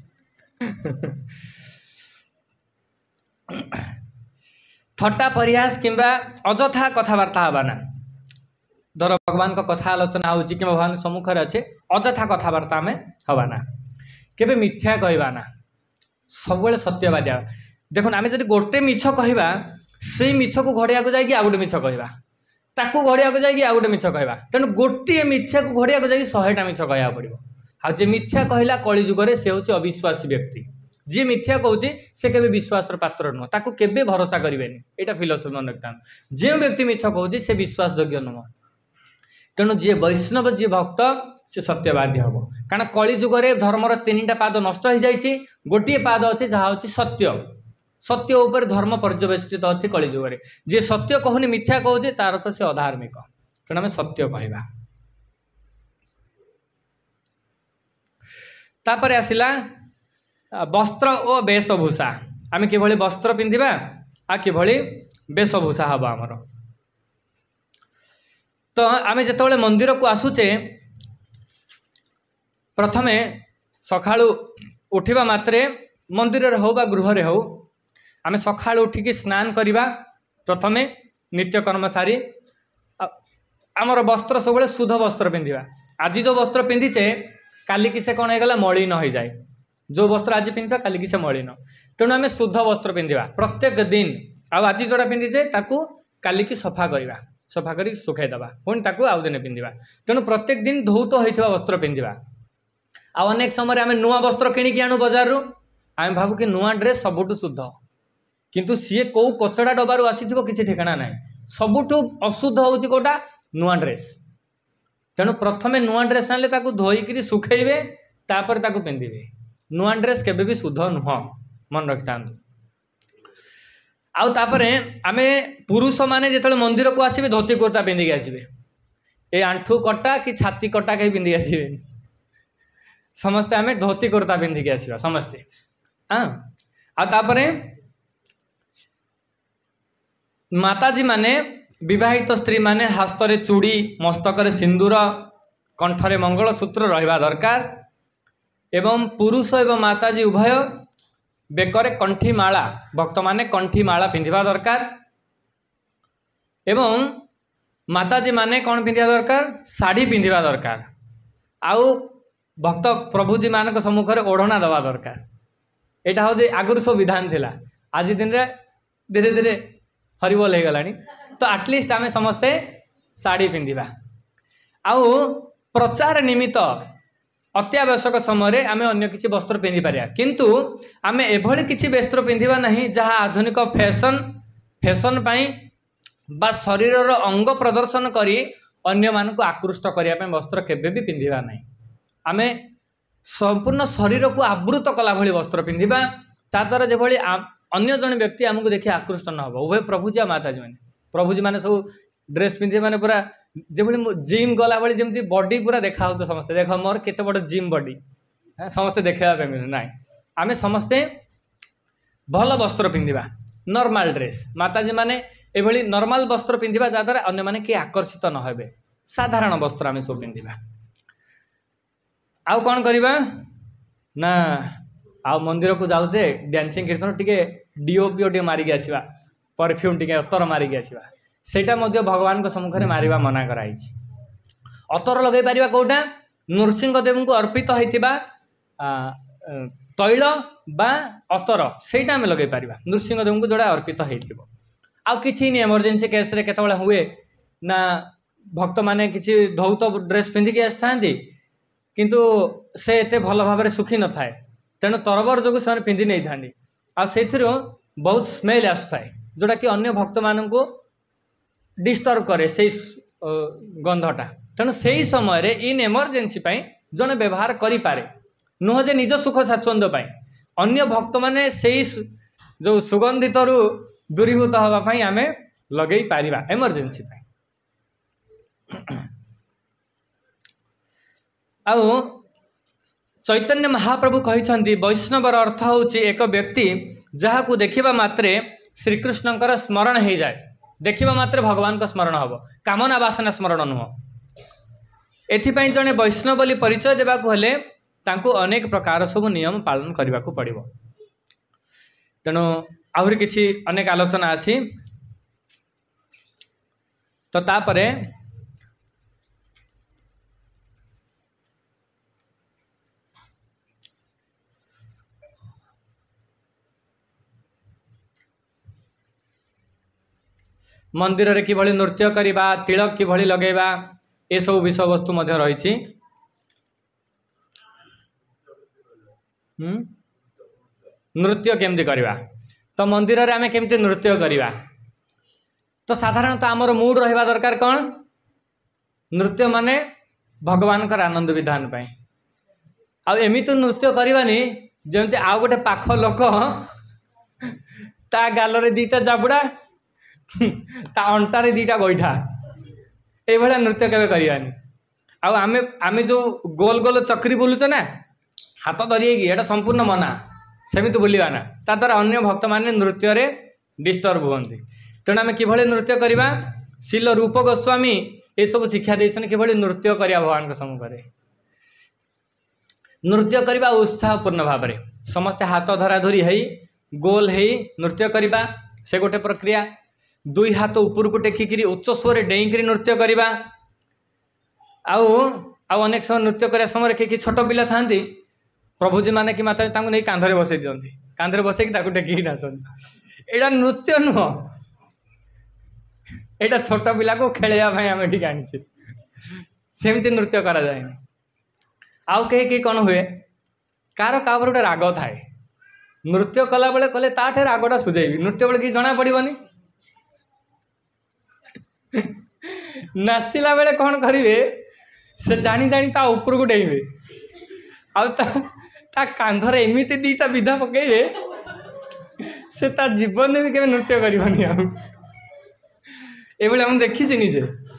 थट्टा परिहास किंबा अजथा कथबार्ता हबाना, धर भगवान को कथा आलोचना हो कि भगवान सम्मुखें अच्छे अजथा कथबार्ता आम हबाना, केबे मिथ्या कहबाना, सब सत्यवादी। देखो आम जब गोटे मिछ कहवा से मिछ को घड़िया को जाकि आउ गोटे मिछ कहवा, ताकू घड़िया को जाकि आउ गोटे मिछ कहवा, तेणु गोटे मिथ्या को घड़िया को जाकि 100टा मिछ कहवा पड़ो। आ जे मिथ्या कहला कलिजुगे से हूँ अविश्वासी व्यक्ति, जी मिथ्या कहूँ से केबे विश्वास पात्र नुह, ताकू केबे भरोसा करेनि, यहाँ फिलोसफी मन रखता। जो व्यक्ति मिछ कहूँ से विश्वासयोग्य नुह, तेणु जी वैष्णव जी भक्त से सत्यवादी हम, कारण कलिजुगे धर्मर 3टा पाद नष्ट हो जाए, गोटे पाद अच्छे जहाँ हूँ सत्य, सत्य उपर धर्म पर्यवेष्टित अच्छे कलिजुगे। जी सत्य कहूनी मिथ्या कहूँ तार तो से अधार्मिक, तेणु आम सत्य कहवा। तापर आसिला वस्त्र और वेशभूषा, आम कि वस्त्र पिंधिबा आ कि वेशभूषा हम आमर। तो आम जिते मंदिर को आसुचे प्रथमे सकाळु उठिबा मात्रे मंदिर रे हो बा गृह रे हो आम सकाळु उठिकी स्नान करिबा, प्रथमे नित्यकर्म सारी आमर वस्त्र सब शुद्ध वस्त्र पिंधिबा। आज जो वस्त्र पिंधिचे काली की से कौन होगा मलिन हो जाए, जो वस्त्र आज पिंधा काली की से मलिन, तेणु आम शुद्ध वस्त्र पिंधिबा प्रत्येक दिन। आज जोड़ा पिंधिचे ताकू काली की सफा करवा, सफा कर सुखाईदबा, पुणी ताकू आउ दिन पिंधिबा, तेणु प्रत्येक दिन धौत होता वस्त्र पिंधिबा। अनेक समय आम नुआ वस्त्र किणिकी आणु बजार रु, आम भावु कि नुआ ड्रेस सबुठु शुद्ध, किंतु सी कौ कचड़ा डबारू आसीथिबो किछि ठिकाना ना, सबुठु अशुद्ध होउछि कोटा नुआ ड्रेस। तेणु प्रथमे नुआ ड्रेस आनले ताकू धोईकरी सुखेइबे, तापर ताकू पिंधिबे। नुआ ड्रेस केबे भी शुद्ध नुह, मन रखिता। आउ तापरे आमे पुरुष माने जेतले मंदिर को आसीबे धोती कुर्ता पिंधिकी आसीबे, ए आंठू कटा कि छाती कटा कहीं पिंधिकी आसीबे, समस्ते आमे धोती कुर्ता पिंधिकी आसीबा समस्ते। हाँ आ तापरे माताजी माने विवाहित स्त्री माने हस्तरे चूड़ी, मस्तक सिंदूर, कंठरे मंगलसूत्र रहिबा दरकार, एवं पुरुष एवं माताजी उभय बेकरे कंठी माला, भक्त माने कंठी माला पिंधिबा दरकार, एवं माताजी माने कौन पिंधिबा दरकार साड़ी पिंधिबा दरकार, आउ भक्त प्रभुजी मान सम्मुखें ओढ़ना दवा दरकार। यहाँ हूँ आगुरी सब विधान थिला, आज दिन रे धीरे धीरे हरिबोल हो गलानी, तो आटलिस्ट आम समस्ते साड़ी पिंधिबा। आउ प्रचार निमित्त अत्यावश्यक समय आम अन्य किसी वस्त्र पिंधि पारिया, किंतु आम एभली किसी वस्त्र पिंधिबा नहीं जहाँ आधुनिक फैशन पाई बा शरीर अंग प्रदर्शन करी अन्य मानक आकृष्ट करने वस्त्र केबे भी पिंधिबा नहीं। आम संपूर्ण शरीर को आवृत कला भली वस्त्र पिंधिबा, ता द्वारा जो अन्य जन व्यक्ति आमको देखि आकृष्ट न हो। उभय प्रभुजी आ माताजी मैंने, प्रभुजी मैंने सब ड्रेस पिंधे मैंने पूरा जो जिम गला भाई जमी बॉडी पूरा देखा तो समस्ते देख मोर केते बड़ जिम बॉडी समस्ते देखा ना, आम समस्ते भल वस्त्र पिंधिबा, नॉर्मल ड्रेस। माताजी माने एभली नॉर्मल वस्त्र पिंधिबा जहाँद्वारा अन्य माने कि आकर्षित न हेबे, साधारण वस्त्र आम सब पिंधिबा। आउ कौन करवा ना आउ मंदिर को जाऊे डांसिंग कीर्तन टिके डीओपीओ टे मारिक आसवा परफ्यूम टिके अतर मारिक आसवा सेटा भगवान को सम्मुखें मारिबा मना कराई। अतर लगे पारिबा कोटा नृसिंहदेव को अर्पित होइतिबा तैल बा अतर सेटा आम लगे पारिबा नृसिंहदेव को जोड़ा अर्पित होइतिबो। आउ किछि नि इमरजेंसी केस रे केतबेला हुए ना भक्त माने किछि धौत ड्रेस पिंधिकी आसथांती किंतु से एते भल भाव सुखी न थाए तेणु तरबर जो से पिंधि नहीं था आ बहुत स्मेल आसुए जोटा कि अन्य भक्त मान को डिस्टर्ब करे से गंधटा तेणु से ही समय इन एमरजेंसी जड़े व्यवहार करें नुह जे निज सुख स्वाच्छंद्य अन्य भक्त माने से जो सुगंधित रु दूरीभूत हाँपाई आम लगे पारिबा एमरजेंसी आउ चैतन्य महाप्रभु कहते वैष्णवर अर्थ होची एक व्यक्ति जहां देखा मात्रे श्रीकृष्णकर स्मरण हो जाए देखा मात्रे भगवान का स्मरण हम कामना वासना स्मरण नुह एथिपाई जड़े वैष्णव बोली परिचय देवाक हेले तांको अनेक प्रकार सब नियम पालन करने को पड़ो। तेणु आहरी किछि अनेक आलोचना अछि तो तापरे मंदिर रे किभଳି नृत्य करिबा तिलक किभଳି लगेबा ए सब विषय वस्तु मध्य रही। नृत्य केमती करवा तो मंदिर रे आमे केमती नृत्य करवा तो साधारणतः आमर मूड रहिबा दरकार कौन नृत्य माने भगवान का आनंद विधान पाई आ एमिति नृत्य करवानी जमती आउ गोटे पाख लोक ता गाल रे दीटा जाबुड़ा ता अंटारे दीटा गोईठा ये भाया नृत्य केवे करवानी आमे आमे जो गोल गोल चक्री बुलुच ना हाथ धरिएकी एटा संपूर्ण मना सेमिति बुलवा ना ता द्वारा अन्य भक्त माने नृत्य रे डिस्टर्ब हुअन्ति। तेणु आमे किभଳି नृत्य करवा शिल रूप गोस्वामी ये सब शिक्षा देछन किभଳି नृत्य करिया भगवान के सम्मुखरे नृत्य करवा उत्साहपूर्ण भाव में समस्ते हाथ धरा धरी है गोल है नृत्य करवा से गोटे प्रक्रिया दुई हाथ ऊपर को टेकिकी उच्च स्वर डेईकरी नृत्य करवा आउ अनेक समय नृत्य करने समय कि छोट पिला था प्रभुजी माने कि माता नहीं कांधरे बसई दिखती कांधरे बसई टेकिकी नाचती एटा नृत्य नुह एटा छोट पिला को खेलवाई आम ठीक आनी सेमती नृत्य करा जाए आउ कहीं कौन हुए कार का गोटे राग थाए नृत्य कला बेले कले ताठे रागटा सुझेबी नृत्य बेले कि जना पड़ोनी नाचिला बेले कौन करेंगे से जानी जानी ता ऊपर को डेइबे ता कांधरे एमिति दीटा विधा पकेबे से ता जीवन में भी केबे नृत्य करबनी एबले हम देखी निजे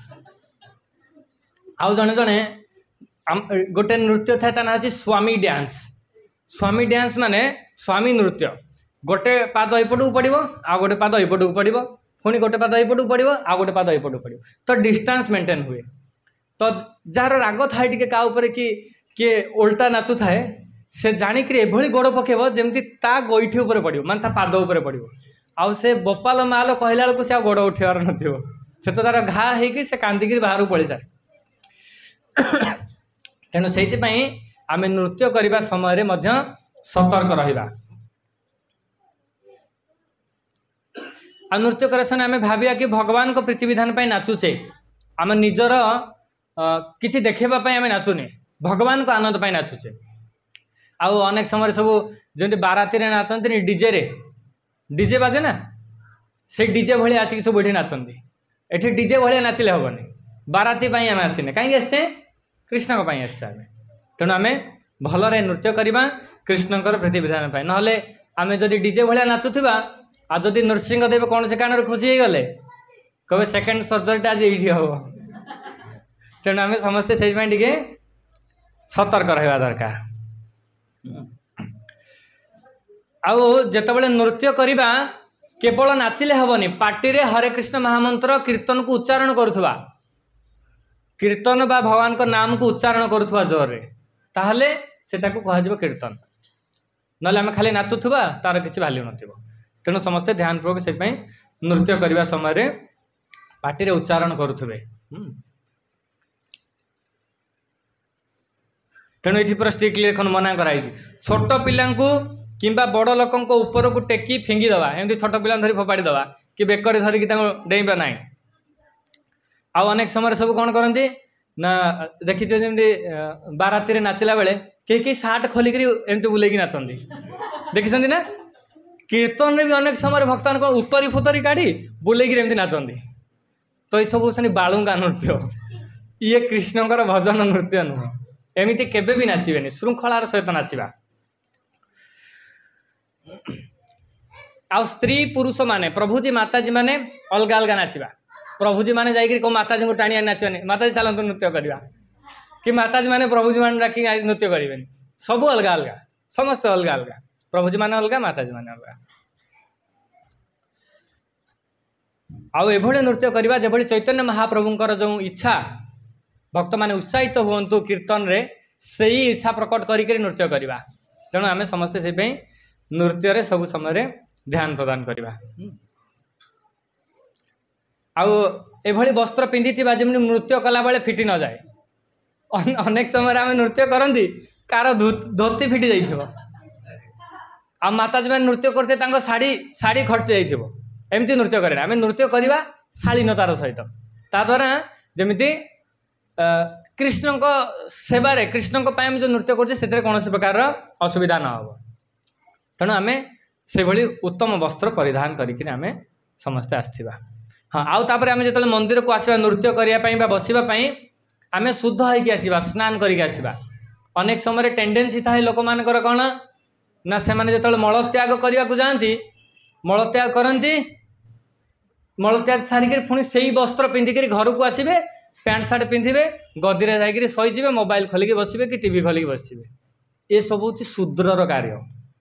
आउ जने जने गोटे नृत्य था ना स्वामी डांस माने स्वामी नृत्य गोटे पाद एपटू पड़ो आ गोटे पाद एपटू पड़ो पुणी गोटे पाद एपटू पड़ो आ गोटे पाद एपटू पड़ो तो डिस्टेंस मेंटेन हुए तो जार राग थाए टिके का ऊपर कि किए उल्टा नाचु थाए से जाणिक एभली गोड़ पकेब जमी ता गोईठी उपर पड़ो मान ता पाद उपर पड़ो आउ से बोपाल माल कहला बेलू से गोड़ उठेबार नथिबो से तो तार घा होगी से कांदिकी बाहर पड़ी जाए तेणु से आम नृत्य करने समय मध्य सतर्क रहिबा आ नृत्य कर समय आम भाविया कि भगवान को प्रीति विधान पर नाचुचे आम निजर किसी देखेबाई आम नाचुने भगवान को आनंद पाई नाचुचे आउ अनेक समय सब जमी बाराती नाचती डीजे बाजे ना से डीजे भाई आसिक सब ये नाचती एठी डीजे भाई नाचिले हेनी बाराती आम आसने कहीं आसचे कृष्ण आसचे आम तेणु आम भलरे नृत्य करवा कृष्णकर प्रीति विधान पाई नहले आम जदि डीजे भाया नाचुवा आ जदि नृसिंहदेव कौन से कारण खुशी हो गले कहे सेकेंड सर्जरीटा आज ये हम तेणु आम समस्ते से सतर्क रहा दरकार आउ जितेबाला नृत्य करवा केवल नाचिले हेनी पार्टी रे हरे कृष्ण महामंत्र कीर्तन को उच्चारण करुवा कीर्तन बा भगवान को नाम को उच्चारण करुवा जोर रे ताहले सेटा को कह कीर्तन ना आम खाली नाचुवा तार किसी भैल्यू नथिबो। तेणु समस्ते ध्यान पूर्वक से नृत्य करने समय पार्टी उच्चारण करुवे। तेणु ये पूरा स्ट्रिक्टली देखो मना कराई छोट पिला किंबा बड़ लोक ऊपर को टेकी फिंगी दवा एमती छोट पिला धरी फोपाड़ी दवा कि बेकर धरिकी डेइबा ना। आउ अनेक समय सब कौन करती ना देखी जमी बाराती नाचिला बेले कई सार्ट खोलिक एमती बुलेकी नाचती देखी ना। कीर्तन भी अनेक समय भक्तान को उतरी फुतरी काढ़ी बुलेकी एमती नाचती। तो ये सब से बालुंगा नृत्य ये कृष्णकर भजन नृत्य नुह एमती केबे भी नाचे श्रृंखलार सहित नाचवा। आ स्त्री पुरुष माने प्रभुजी माताजी माने अलग अलग नाचवा। प्रभुजी माने जाइए को माताजी को टाणी नाचवानी माताजी चलते नृत्य करवा कि माताजी माने प्रभुजी मान डाक नृत्य करें सब अलग अलग समस्त अलग अलग प्रभुजी माने अलग माताजी माने अलग। आउ एभली नृत्य करवा जो चैतन्य महाप्रभुंकर जो इच्छा भक्त माने उत्साहित हुंतु कीर्तन रे से ही इच्छा प्रकट करिक नृत्य करवा। तेणु आम समस्ते से नृत्य रे सब समय ध्यान प्रदान करवा। आउ एभली वस्त्र पिंधि जमी नृत्य कला बेले फिटी न जाए। अनेक समय आम नृत्य करती कार धोती फिटी जाइथिबो आ माताजी मैंने नृत्य करते शाढ़ी शाढ़ी खर्च जाइथिबो एमती नृत्य करे। आम नृत्य करवा शालीनतार सहित ता द्वारा जमिति कृष्ण सेवारे कृष्ण जो नृत्य कर कौन प्रकार असुविधा न हो। तेणु आम से उत्तम वस्त्र परिधान करके आम समस्ते आसवा। हाँ आउ तापर आम जो मंदिर को आसवा नृत्य करने बसवाई आम शुद्ध होगी आसवा स्नान करके आसवा। अनेक समय टेंडेन्सी थाए लोक मानकर कौन ना से जो मलत्याग करने को जाती मलत्याग करती मलत्याग सारिक पुणी से ही वस्त्र पिंधिक घर को आसवे पैंट सार्ट पिंधे गदी में जाकर शईजे मोबाइल खोलिक बसवे कि टीवी खोलिक बसवे ये सब हूँ शूद्रर कार्य।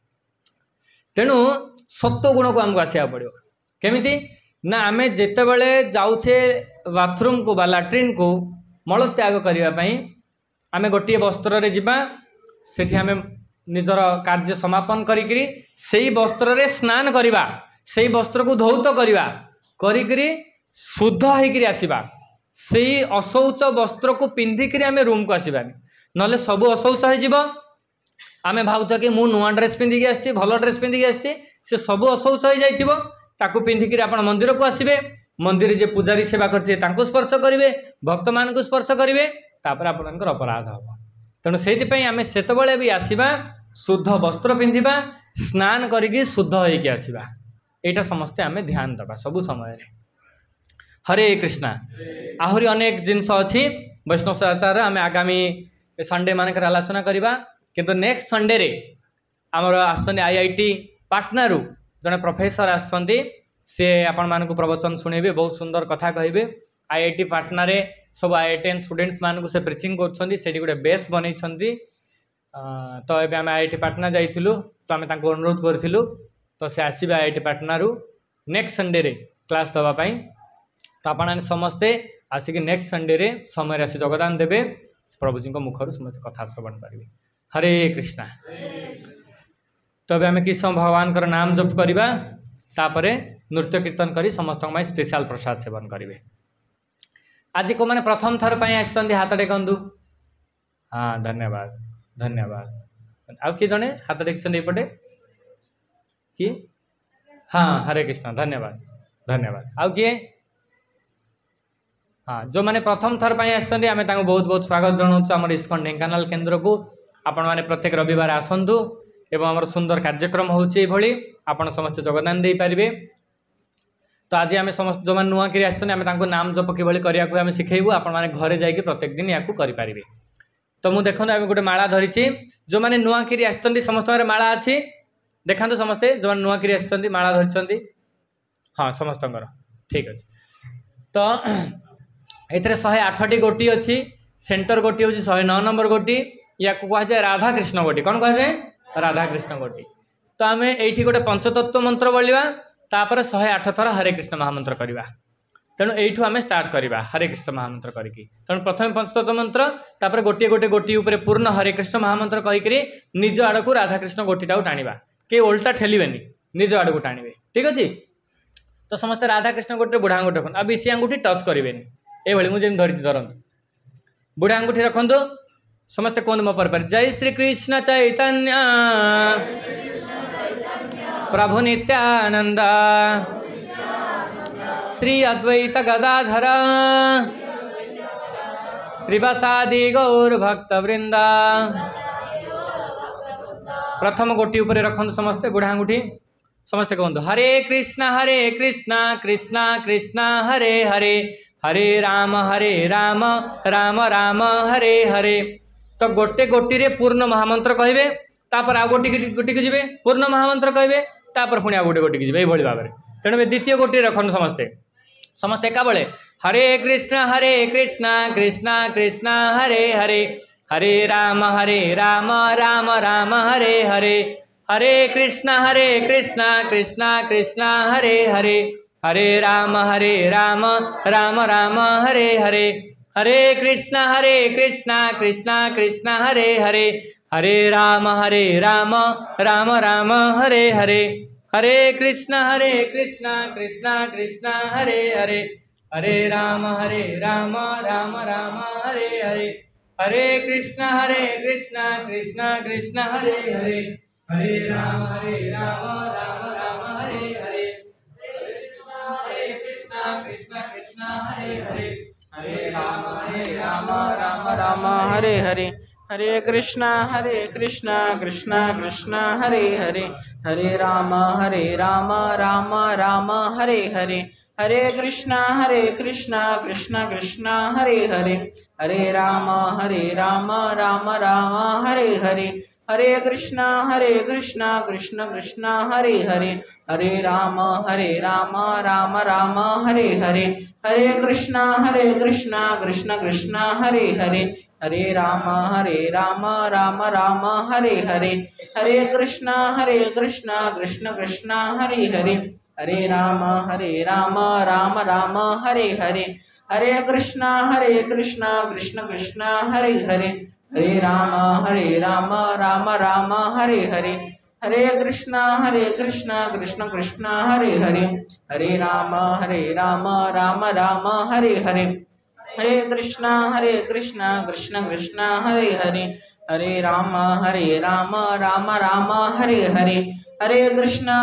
तेणु सत्व गुण को आमको आसवा पड़ो केमी ना आम जिते बड़े जाऊे बाथरूम को बा लैट्रिन को मलत्याग करने आम गोटे वस्त्र जावा से आम निजर कार्य समापन करी से वस्त्र रे स्नान करवा से वस्त्र को धौत करवा करी शुद्ध होकर आसवा। से अशौच वस्त्र को पिंधिक आम रूम को आसवानी ना सब अशौच हो आम भावुथ कि मुझे नुआ ड्रेस पिंधिकी आसी भल ड्रेस पिंधिकी आसी से सब अशौच हो जाता पिंधिक आप मंदिर को आसवे मंदिर जे पूजारी सेवा करते स्पर्श करेंगे भक्त मान को स्पर्श करेंगे तापर आपंकर अपराध हम। तेणु से आम से भी आसवा शुद्ध वस्त्र पिंधा स्नान करके शुद्ध होकर आसवा यहाँ समस्ते आम ध्यान दबा सब समय। हरे कृष्णा आहरी अनेक जिनस अच्छी वैष्णव सदाचार आम आगामी संडे मानक आलोचना करवा किंतु नेक्स्ट संडे रे आमर आईआईटी पाटना रू जड़े प्रोफेसर आसछन्ती से आपण मानक प्रवचन शुणेबे बहुत सुंदर कथा कहे। आईआईटी पाटना रे सब आईआईटीएन स्टूडेंट्स मानक से प्रिचिंग करछन्ती सेठी गोटे बेस बनैछन्ती। तो ये आम आईआईटी पाटना जाइथिलु तो आम तांको अनुरोध करथिलु तो से आसीबे आईआईटी पाटना रू नेक्स्ट संडे रे क्लास दवा पाई। तो आपण समस्ते आसिक नेक्स्ट संडे रे समय आसी योगदान देवे प्रभुजी मुखर समस्त कथा श्रवण करेंगे। हरे कृष्णा। तो आम किस समय भगवान का नाम जप करवा तापरे नृत्य कीर्तन करी समस्त स्पेशल प्रसाद सेवन करेंगे। आज को मैंने प्रथम थर पर हाथ टेकंतु। हाँ धन्यवाद धन्यवाद। आउ किए जड़े हाथ टेकते पटे कि हाँ हरे कृष्ण धन्यवाद धन्यवाद। आउ किए हाँ जो मैंने प्रथम थर पर आम बहुत बहुत स्वागत जनाऊँ आम इस्कन ढेंकानाल केन्द्र को। आपण मैंने प्रत्येक रविवार आसतु एवं आम सुंदर कार्यक्रम होली आपण समस्त योगदान दे पारे। तो आज आम समस्त जो मैंने नुआ करी आम नाम जप किभली करने को शिखेबू आपण मैंने घरे जाकि प्रत्येक दिन या करें। तो मुझे देखो आम गोटे माला धरी जो मैंने नुआ करी समस्त माला अच्छी देखा समस्ते जो मैंने नुआ करी आसछन्ती माला धरी हाँ समस्त ठीक अच्छे। तो ये 108टी गोटी अच्छी सेंटर गोटी हूँ 109 नंबर गोटी या कहुए राधा कृष्ण गोटी कौन कहुए राधा कृष्ण गोटी। तो आम ये गोटे पंचतत्व मंत्र बोलिया तापर 108 थर हरे कृष्ण महामंत्र करवा तेणु यू आम स्टार्ट करवा हरे कृष्ण महामंत्र करके। तेणु प्रथम पंचतत्व मंत्र तापर गोटे गोटे गोटी उपर पूर्ण हरे कृष्ण महामंत्र कहीकि निज आड़ को राधाकृष्ण गोटीटा टाणवा के ओल्टा ठेलवेनि निज आड़ को टाणवे। ठीक अच्छे तो समस्ते राधाकृष्ण गोटे बुढ़ा आंगुठी रखु आ बेसी आंगुठी टच करेंगे ये मुझे धरी धरतु बुढ़ा आंगुठी रखु समस्ते कहते मो पर जय श्री कृष्ण चैतन्य प्रभु नित्यानंद श्री अद्वैत गदाधर श्रीवासादि गौर भक्त वृंदा। प्रथम गोटी ऊपर रखु समस्ते बुढ़ा आंगुठी समस्ते कहते हरे कृष्णा कृष्णा कृष्णा हरे हरे हरे राम राम राम हरे हरे। तो गोटे गोटी रे पूर्ण महामंत्र कहे तापर आ गोटी गोटी को जी पूर्ण महामंत्र कहे तापर पुणी आ गोटे गोटी को जी भाव में। तेणु द्वितीय गोटी रखु समस्ते समस्ते एका बेले हरे कृष्णा कृष्णा कृष्णा हरे हरे हरे राम राम राम हरे हरे हरे कृष्णा कृष्णा कृष्णा हरे हरे हरे राम राम राम हरे हरे हरे कृष्णा कृष्णा कृष्णा हरे हरे हरे राम राम राम हरे हरे हरे कृष्णा कृष्णा कृष्णा हरे हरे हरे राम राम राम हरे हरे हरे कृष्णा कृष्णा कृष्णा हरे हरे हरे राम राम राम हरे हरे हरे कृष्णा कृष्णा हरे हरे हरे राम राम राम हरे हरे हरे कृष्णा कृष्णा कृष्णा हरे हरे हरे राम राम राम हरे हरे हरे कृष्णा कृष्णा कृष्णा हरे हरे हरे राम राम राम हरे हरे हरे कृष्णा कृष्णा हरे हरे हरे राम राम राम हरे हरे हरे कृष्णा कृष्णा हरे हरे हरे राम राम राम हरे हरे हरे कृष्णा कृष्णा हरे हरे हरे राम राम राम हरे हरे हरे कृष्णा कृष्णा हरे हरे हरे राम राम राम हरे हरे हरे कृष्णा कृष्णा हरे हरे हरे राम राम राम हरे हरे हरे कृष्णा कृष्णा हरे हरे हरे राम राम राम हरे हरे हरे कृष्णा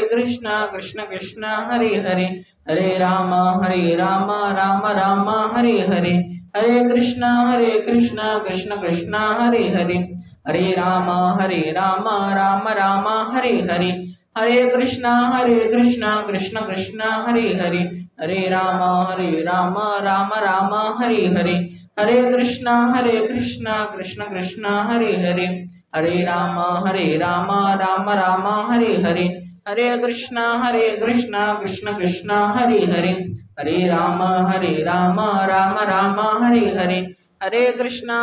कृष्णा हरे हरे हरे राम राम राम हरे हरे हरे कृष्णा कृष्णा हरे हरे हरे राम राम राम हरे हरे हरे कृष्णा कृष्णा हरे हरे हरे राम राम राम हरे हरे हरे कृष्णा कृष्णा हरे हरे हरे राम राम राम हरे हरे हरे कृष्णा कृष्णा हरे हरे हरे राम राम राम हरे हरे हरे कृष्णा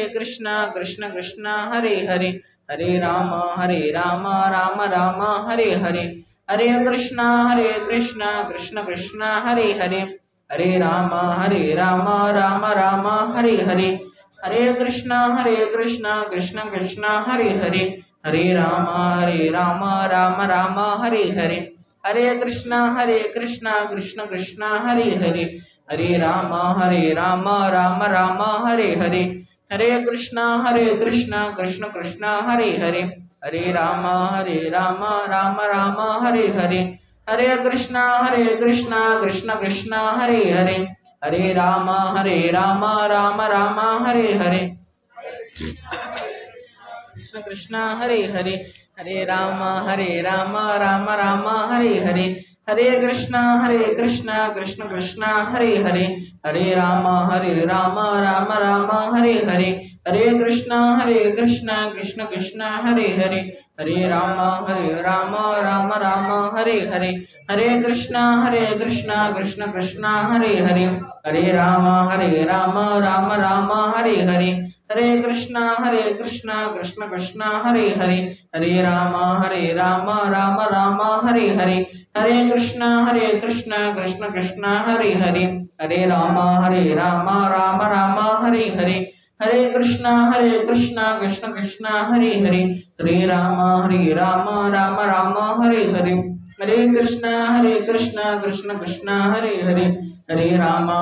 कृष्णा हरे हरे हरे राम राम राम हरे हरे हरे कृष्णा कृष्णा हरे हरे हरे राम राम राम हरे हरे हरे कृष्णा कृष्णा हरे हरे हरे राम राम राम हरे हरे हरे कृष्णा कृष्णा हरे हरे हरे राम राम राम हरे हरे हरे कृष्णा कृष्णा हरे हरे हरे राम राम राम हरे हरे हरे कृष्णा कृष्णा हरे हरे हरे राम राम राम हरे हरे कृष्ण कृष्णा हरे हरे हरे राम राम राम हरे हरे हरे कृष्णा कृष्ण कृष्णा हरे हरे हरे राम राम राम हरे हरे हरे कृष्णा कृष्ण कृष्णा हरे हरे हरे राम राम राम हरे हरे हरे कृष्णा कृष्ण कृष्णा हरे हरे हरे राम राम राम हरे हरे हरे कृष्णा कृष्ण कृष्णा हरे हरे हरे राम राम राम हरे हरे हरे कृष्णा कृष्ण कृष्ण हरे हरे, हरे राम राम राम हरे हरे, हरे कृष्णा कृष्ण कृष्ण हरे हरे, हरे राम राम राम हरे हरे, हरे कृष्णा कृष्ण कृष्ण हरे हरे, हरे राम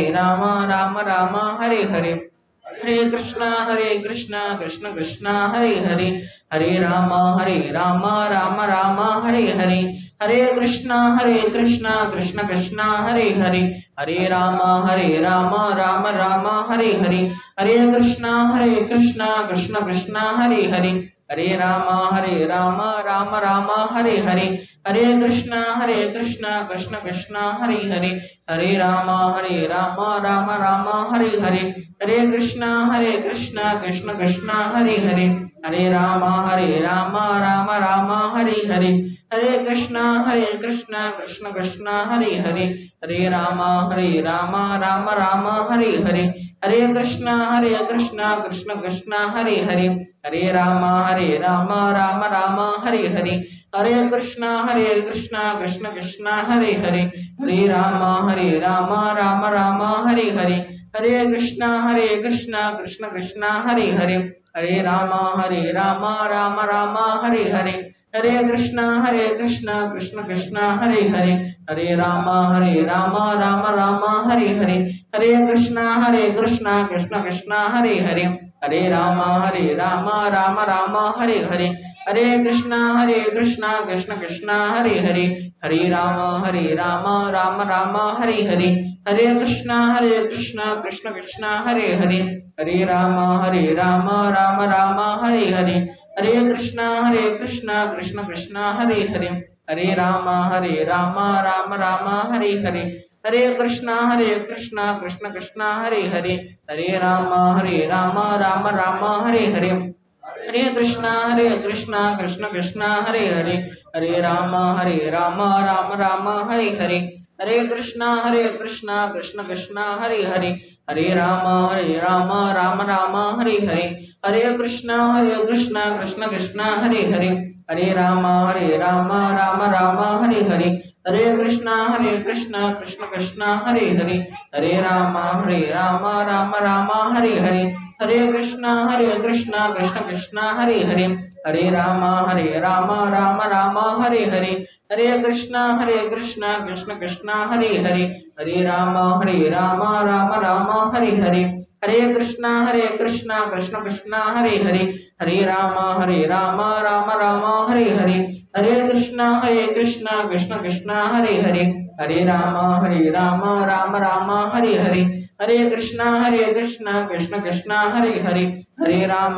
राम राम हरे हरे, हरे कृष्णा कृष्ण कृष्ण हरे हरे, हरे राम राम राम हरे हरे, हरे कृष्णा कृष्ण कृष्ण हरे हरे, हरे राम राम राम हरे हरे, हरे कृष्णा कृष्ण कृष्ण हरे हरे, हरे राम राम राम हरे हरे, हरे कृष्णा कृष्ण कृष्ण हरे हरे, हरे राम राम राम हरे हरे, हरे कृष्णा कृष्ण कृष्ण हरे हरे, हरे राम राम राम हरे हरे, हरे कृष्णा कृष्ण कृष्ण हरे हरे, हरे राम राम राम हरे हरे, हरे कृष्णा कृष्ण कृष्ण हरे हरे, हरे राम राम राम हरे हरे, हरे कृष्णा कृष्ण कृष्ण हरे हरे, हरे राम राम राम हरे हरे, हरे कृष्णा कृष्ण कृष्ण हरे हरे, हरे राम राम राम हरे हरे, हरे कृष्णा कृष्ण कृष्ण हरे हरे, हरे राम राम राम हरे हरे, हरे कृष्णा कृष्ण कृष्ण हरे हरे, हरे राम राम राम हरे हरे, हरे कृष्णा कृष्ण कृष्ण हरे हरे, हरे राम राम राम हरे हरे, हरे कृष्णा कृष्ण कृष्ण हरे हरे, हरे राम राम राम हरे हरे, हरे कृष्णा कृष्ण कृष्ण हरे हरे, हरे राम राम राम हरे हरे, हरे कृष्णा कृष्ण कृष्ण हरे हरे, हरे राम राम राम हरे हरे, हरे कृष्णा कृष्ण कृष्ण हरे हरे, हरे राम राम राम हरे हरे, हरे कृष्णा कृष्ण कृष्ण हरे हरे, हरे राम राम राम हरे हरे, हरे कृष्णा कृष्ण कृष्ण हरे हरे, हरे राम राम राम हरे हरे, हरे कृष्णा कृष्ण कृष्ण हरे हरे, हरे राम राम राम हरे हरे, हरे कृष्णा कृष्ण कृष्ण हरे हरे, हरे राम राम राम हरे हरे, हरे कृष्णा कृष्ण कृष्ण हरे हरे, हरे राम राम राम हरे हरे, हरे कृष्णा कृष्ण कृष्ण हरे हरे, हरे राम राम राम हरे हरे, हरे कृष्णा कृष्ण कृष्ण हरे हरे, हरे राम राम राम हरे हरे, हरे कृष्णा कृष्ण कृष्ण हरे हरे, हरे राम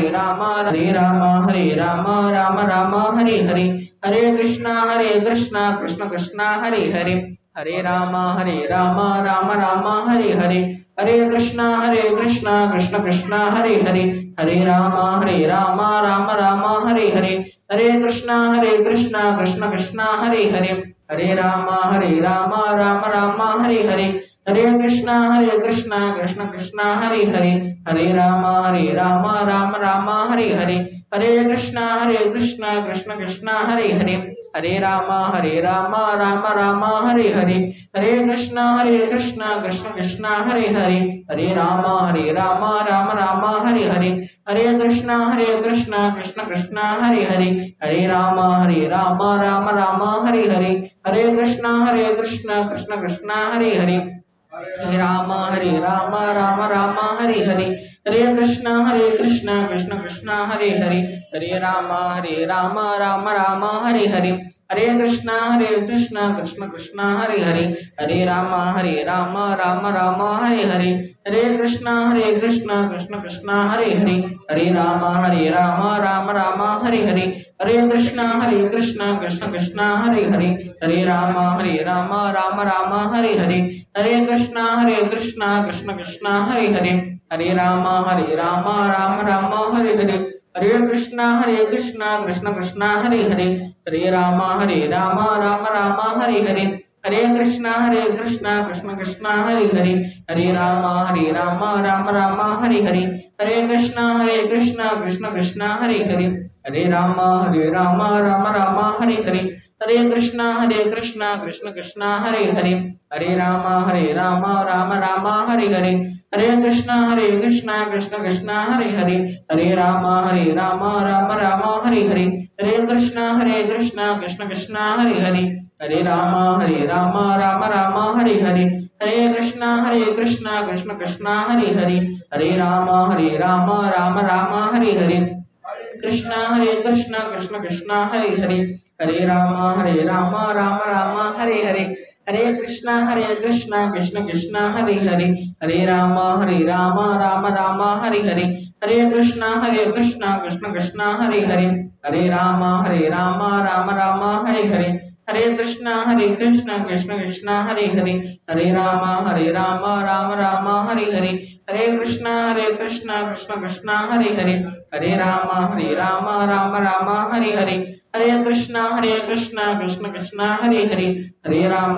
राम राम हरे हरे, हरे कृष्णा कृष्ण कृष्ण हरे हरे, हरे राम राम राम हरे हरे, हरे कृष्णा कृष्ण कृष्ण हरे हरे, हरे राम राम राम हरे हरे, हरे कृष्णा कृष्ण कृष्ण हरे हरे, हरे राम राम राम हरे हरे, हरे कृष्णा कृष्ण कृष्ण हरे हरे, हरे राम राम राम हरे हरे, हरे कृष्णा कृष्ण कृष्ण हरे हरे, हरे राम राम राम हरे हरे, हरे कृष्णा कृष्ण कृष्ण हरे हरे, हरे राम राम राम हरे हरे, हरे कृष्णा कृष्ण कृष्ण हरे हरे, हरे राम राम राम हरे हरे, हरे कृष्णा कृष्ण कृष्ण हरे हरे, हरे राम राम राम हरे हरे, हरे कृष्णा कृष्ण कृष्ण हरे हरे, हरे राम राम राम हरे हरे, हरे कृष्णा कृष्ण कृष्ण हरे हरे, हरे राम राम राम हरे हरे, हरे कृष्णा कृष्ण कृष्ण हरे हरे, हरे राम राम राम हरे हरे, हरे कृष्णा कृष्ण कृष्ण हरे हरे, हरे राम राम राम हरे हरे, हरे कृष्णा कृष्ण कृष्ण हरे हरे, हरे राम राम राम हरे हरे, हरे कृष्णा कृष्ण कृष्ण हरे हरे, हरे राम राम राम हरे हरे, हरे कृष्णा कृष्ण कृष्ण हरे हरे, हरे राम राम राम हरे हरे, हरे कृष्णा कृष्ण कृष्ण हरे हरे, हरे राम राम राम हरे हरे, हरे कृष्णा कृष्ण कृष्णा हरे हरे, हरे राम राम राम हरे हरे, हरे कृष्णा कृष्ण कृष्णा हरे हरे, हरे राम राम राम हरे हरे, हरे कृष्णा कृष्ण कृष्णा हरे हरे, हरे राम राम राम हरे हरे, हरे कृष्णा कृष्ण कृष्णा हरे हरे, हरे राम राम राम हरे हरे, कृष्णा कृष्ण कृष्णा हरे हरे, हरे राम राम राम हरे हरे, हरे कृष्णा कृष्ण कृष्णा हरे हरे, हरे राम राम राम हरे हरे, हरे कृष्णा कृष्ण कृष्णा हरे हरे, हरे राम राम राम हरे हरे, हरे कृष्णा कृष्ण कृष्णा हरे हरे, हरे राम राम राम हरे हरे, हरे कृष्णा कृष्ण कृष्णा हरे हरे, हरे राम राम राम हरे हरे, हरे कृष्णा कृष्ण कृष्णा हरे हरे, हरे राम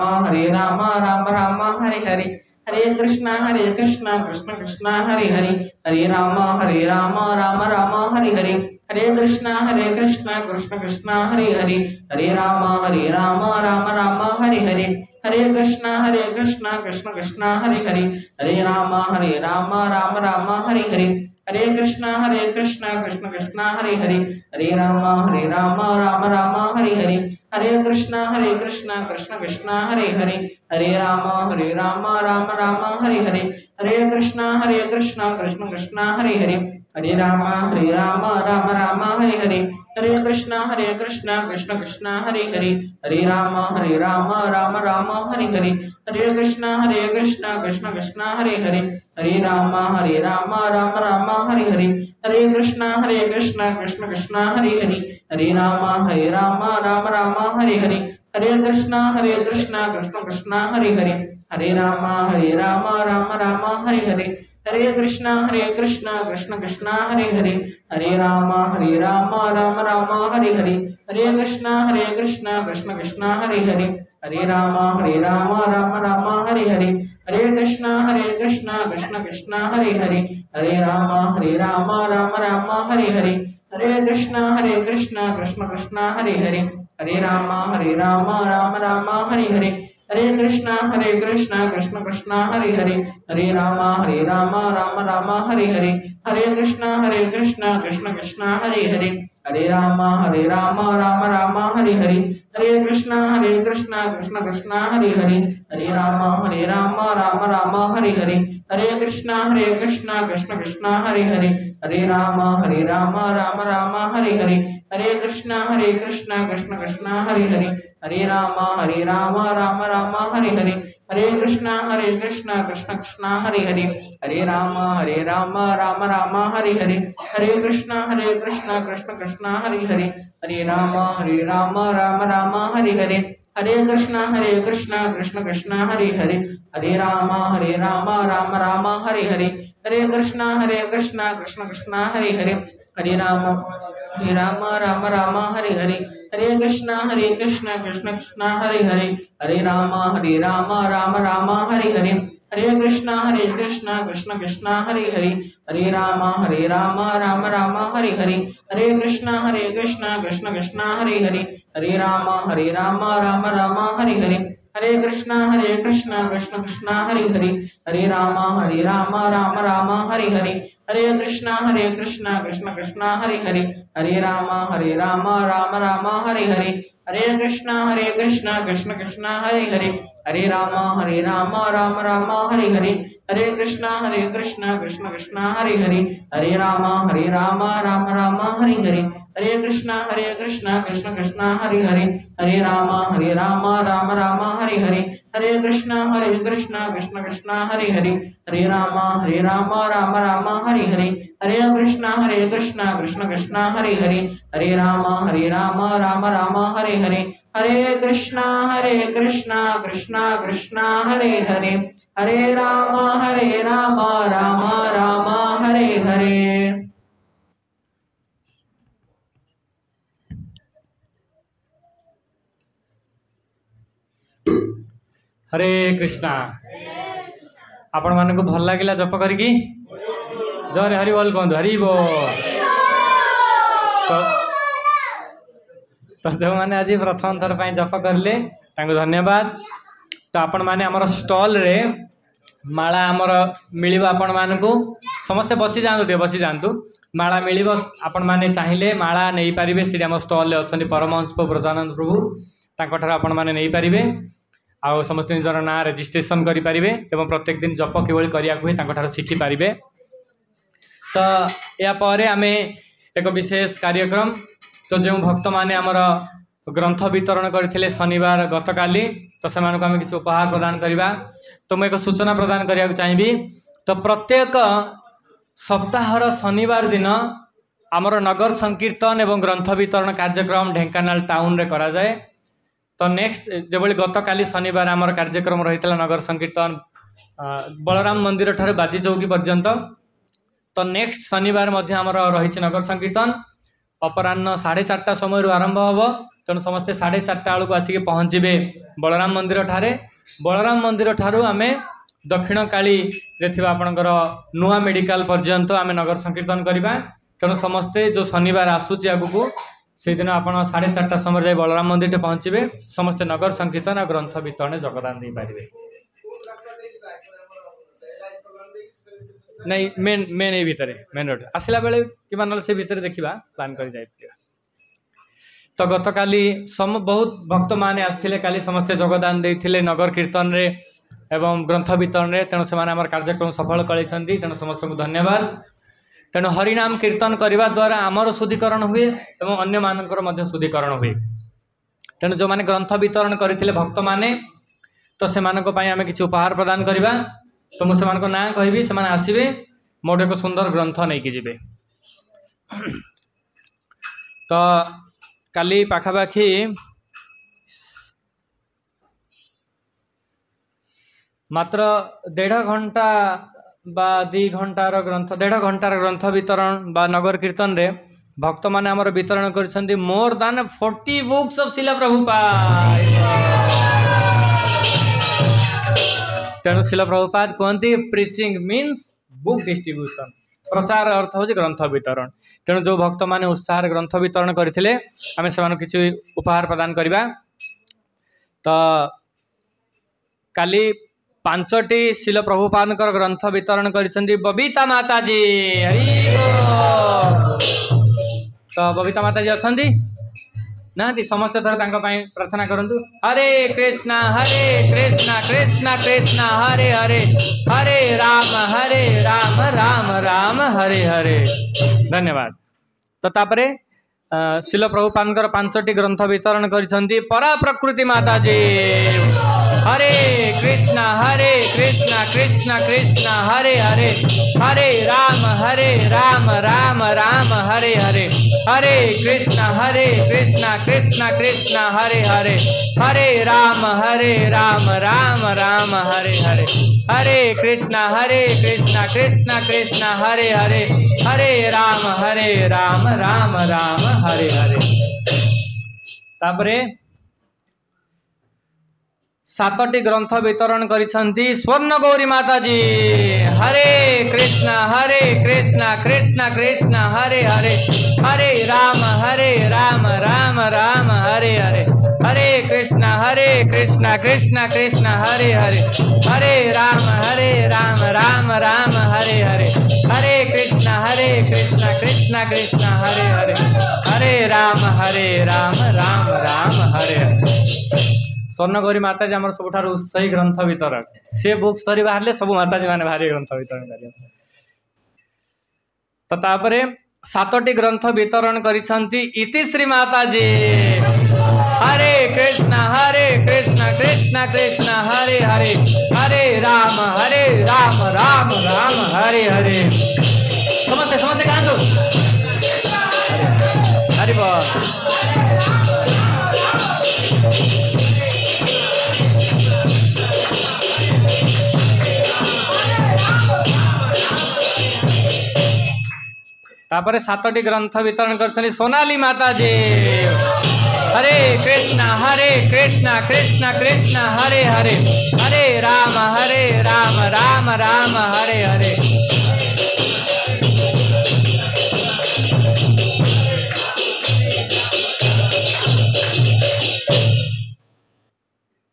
राम राम हरे हरे, हरे कृष्णा कृष्ण कृष्णा हरे हरे, हरे राम राम राम हरे हरे, हरे कृष्णा कृष्ण कृष्णा हरे हरे, हरे राम राम राम हरे हरे, हरे कृष्णा कृष्ण कृष्णा हरे हरे, हरे राम राम राम हरे हरे, हरे कृष्णा कृष्ण कृष्णा हरे हरे, हरे राम राम राम हरे हरे, हरे कृष्णा कृष्ण कृष्णा हरे हरे, हरे राम राम राम हरे हरे, हरे कृष्णा कृष्ण कृष्णा हरे हरे, हरे राम राम राम हरे हरे, हरे कृष्णा कृष्ण कृष्णा हरे हरे, हरे राम राम राम हरे हरे, हरे कृष्णा कृष्ण कृष्णा हरे हरे, हरे राम राम राम हरे हरे, हरे कृष्णा कृष्ण कृष्णा हरे हरे, हरे राम राम राम हरे हरे, हरे कृष्णा कृष्ण कृष्णा हरे हरे, हरे राम राम राम हरे हरे, हरे कृष्णा कृष्ण कृष्णा हरे हरे, हरे राम राम राम हरे हरे, हरे कृष्णा कृष्ण कृष्णा हरे हरे, हरे राम राम राम हरे हरे, हरे कृष्णा कृष्ण कृष्णा हरे हरे, हरे राम राम राम हरे हरे, हरे कृष्णा कृष्ण कृष्णा हरे हरे, हरे राम राम राम हरे हरे, हरे कृष्णा कृष्ण कृष्णा हरे हरे, हरे राम राम राम हरे हरे, हरे कृष्णा कृष्ण कृष्णा हरे हरे, हरे राम राम राम हरे हरे, हरे कृष्णा कृष्ण कृष्णा हरे हरे, हरे राम राम राम हरे हरे, हरे कृष्णा कृष्ण कृष्णा हरे हरे, हरे राम राम राम हरे हरे, हरे कृष्णा कृष्ण कृष्णा हरे हरे, हरे राम राम राम हरे हरे, हरे कृष्णा कृष्ण कृष्णा हरे हरे, हरे राम राम राम हरे हरे, हरे कृष्णा कृष्ण कृष्णा हरे हरे, हरे राम राम राम हरे हरे, हरे कृष्णा कृष्ण कृष्णा हरे हरे, हरे राम राम राम हरे हरे, हरे कृष्णा कृष्ण कृष्णा हरे हरे, हरे राम राम राम हरे हरे, हरे कृष्णा कृष्ण कृष्णा हरे हरे, हरे राम राम राम हरे हरे, हरे कृष्णा कृष्ण कृष्णा हरे हरे, हरे राम राम राम हरे हरे, हरे कृष्णा कृष्ण कृष्णा हरे हरे, हरे राम राम राम हरे हरे, हरे कृष्णा कृष्ण कृष्णा हरे हरे, हरे राम राम राम हरे हरे, हरे कृष्णा कृष्ण कृष्णा हरे हरे, हरे राम राम राम हरे हरे, हरे कृष्णा कृष्ण कृष्णा हरे हरे, हरे राम राम राम हरे हरे, हरे कृष्णा कृष्ण कृष्णा हरे हरे, हरे राम राम राम हरे हरे, हरे कृष्णा कृष्ण कृष्णा हरे हरे, हरे राम राम राम हरे हरे, हरे कृष्णा कृष्ण कृष्णा हरे हरे, हरे राम राम राम हरे हरे, हरे कृष्णा कृष्ण कृष्णा हरे हरे, हरे राम राम राम हरे हरे, हरे कृष्णा कृष्णा कृष्णा हरे हरे, हरे राम राम राम हरे हरे। हरे कृष्णा। आपण मानक भल लगिला जप करिकी जय हरि बोल कहतु हरि बोल। तो जो मैंने आज प्रथम थर पर जप करले धन्यवाद। तो आपण मैंने आमर स्टॉल रे माला आमर मिलिबा आपण मानकु समस्ते बसी जातु टे बसी जातु माला मिलिबो आपण माने चाहिए माला नहीं पारिबे से आम स्टॉल रे अछंती परमहंस ब्रजानंद प्रभु तांको ठार आपण माने नहीं पारिबे आ समस्त निजर ना रजिस्ट्रेशन करि पारिबे एवं प्रत्येक दिन जप किभଳି करिया हुए तांको ठार शिखि पारिबे। तो या परे आमे एक विशेष कार्यक्रम तो जो भक्त माने आमर ग्रंथ वितरण करथिले शनिवार गतकाली तो से आम किसी उपहार प्रदान करवा। तो मुझे एक सूचना प्रदान करने को चाहिए। तो प्रत्येक सप्ताहर शनिवार दिन आमर नगर संकीर्तन एवं ग्रंथ वितरण कार्यक्रम ढेंकानाल टाउन रे करा जाए। तो नेक्स्ट जो गतकाली शनिवार आमर कार्यक्रम रही नगर संकीर्तन बलराम मंदिर ठारे बाजी चौकी पर्यंत। तो नेक्स्ट शनिवार मध्य आमर रही नगर संकीर्तन अपराह्न 4:30 समय आरंभ हम। तेणु समस्ते 4:30 बेलू आसिक पहुँचे बलराम मंदिर ठारे। बलराम मंदिर ठारू आमे दक्षिण काली आपणकर नुआ मेडिकल पर्यंत आम नगर संकीर्तन करवा। तेणु समस्ते जो शनिवार आसूची आगू से दिन आप 4:30 समय जाए बलराम मंदिर पहुँचे समस्ते नगर संकीर्तन और ग्रंथ वितरण योगदान दे पारे। नहीं मेन मेन ये भितर मेन रोड आसला बेले कि ना से भितर देखा प्लान कर जाए। तो गतकाली बहुत भक्त माने आसथिले काली समस्ते योगदान देथिले नगर कीर्तन रे एवं ग्रंथ वितरण रे। तेणु से कार्यक्रम सफल करेछंती तेणु समस्त को धन्यवाद। तेणु हरिनाम कीर्तन करने द्वारा आमर शुद्धिकरण हुए एवं अन्य मानकर मध्य शुद्धिकरण हुए। तेणु जो माने ग्रंथ वितरण करथिले भक्त माने तो से आम किसी उपहार प्रदान करवा। तो मुझे ना कहबी से आसबे मोट एक सुंदर ग्रंथ नहीं कि जीवे। तो काली पाखापाखि मात्र 1.5 घंटा बा 2 घंटार ग्रंथ 1.5 घंटार ग्रंथ वितरण बा नगर कीर्तन रे भक्त माने आमर वितरण कर मोर दान 40 बुक्स ऑफ शिला प्रभुपाद। तेणु शिला प्रभुपाद कहते प्रीचिंग मीन्स बुक डिस्ट्रीब्यूशन प्रचार अर्थ हूँ ग्रंथ वितरण। तेणु जो भक्त माने उत्साह ग्रंथ वितरण करथिले आमे सेमानकु किछि उपहार प्रदान करवा। तो काली 5टी शिल प्रभुपाद ग्रंथ वितरण करिसेंती बबीता माता जी। हरि बोल। तो बबीता माता जी अछंती ना समस्त थर प्रार्थना करंतु। हरे कृष्णा कृष्णा कृष्णा हरे हरे हरे राम राम राम हरे हरे। धन्यवाद। तो तापरे शिल प्रभुपाद 5टी ग्रंथ वितरण करिसेंती परा प्रकृति माता जी। हरे कृष्णा कृष्णा कृष्णा हरे हरे हरे राम राम राम हरे हरे हरे कृष्णा कृष्णा कृष्णा हरे हरे हरे राम राम राम हरे हरे हरे कृष्णा कृष्णा कृष्णा हरे हरे हरे राम राम राम हरे हरे। तापरे 7टी ग्रंथ वितरण करिसेंती स्वर्ण गौरी माता जी। हरे कृष्णा कृष्णा कृष्णा हरे हरे हरे राम राम राम हरे हरे हरे कृष्णा कृष्णा कृष्णा हरे हरे हरे राम राम राम हरे हरे हरे कृष्णा कृष्णा कृष्णा हरे हरे हरे राम राम राम हरे हरे। स्वर्ण गौरी माता जी आम सब उत्साही ग्रंथ वितरण से बुक्स धरी बाहर सब माता जी मैंने भारी ग्रंथ वितरण कर। तो तापरे 7टी ग्रंथ वितरण करिसेंती इतिश्री माता जी। हरे कृष्णा कृष्णा कृष्णा हरे हरे हरे राम राम राम हरे हरे। समस्ते समस्ते गाँव हरि बोल। तापरे 7टी ग्रंथ वितरण कर सोनाली माता जी। हरे कृष्णा कृष्णा कृष्णा हरे हरे हरे राम राम राम हरे हरे।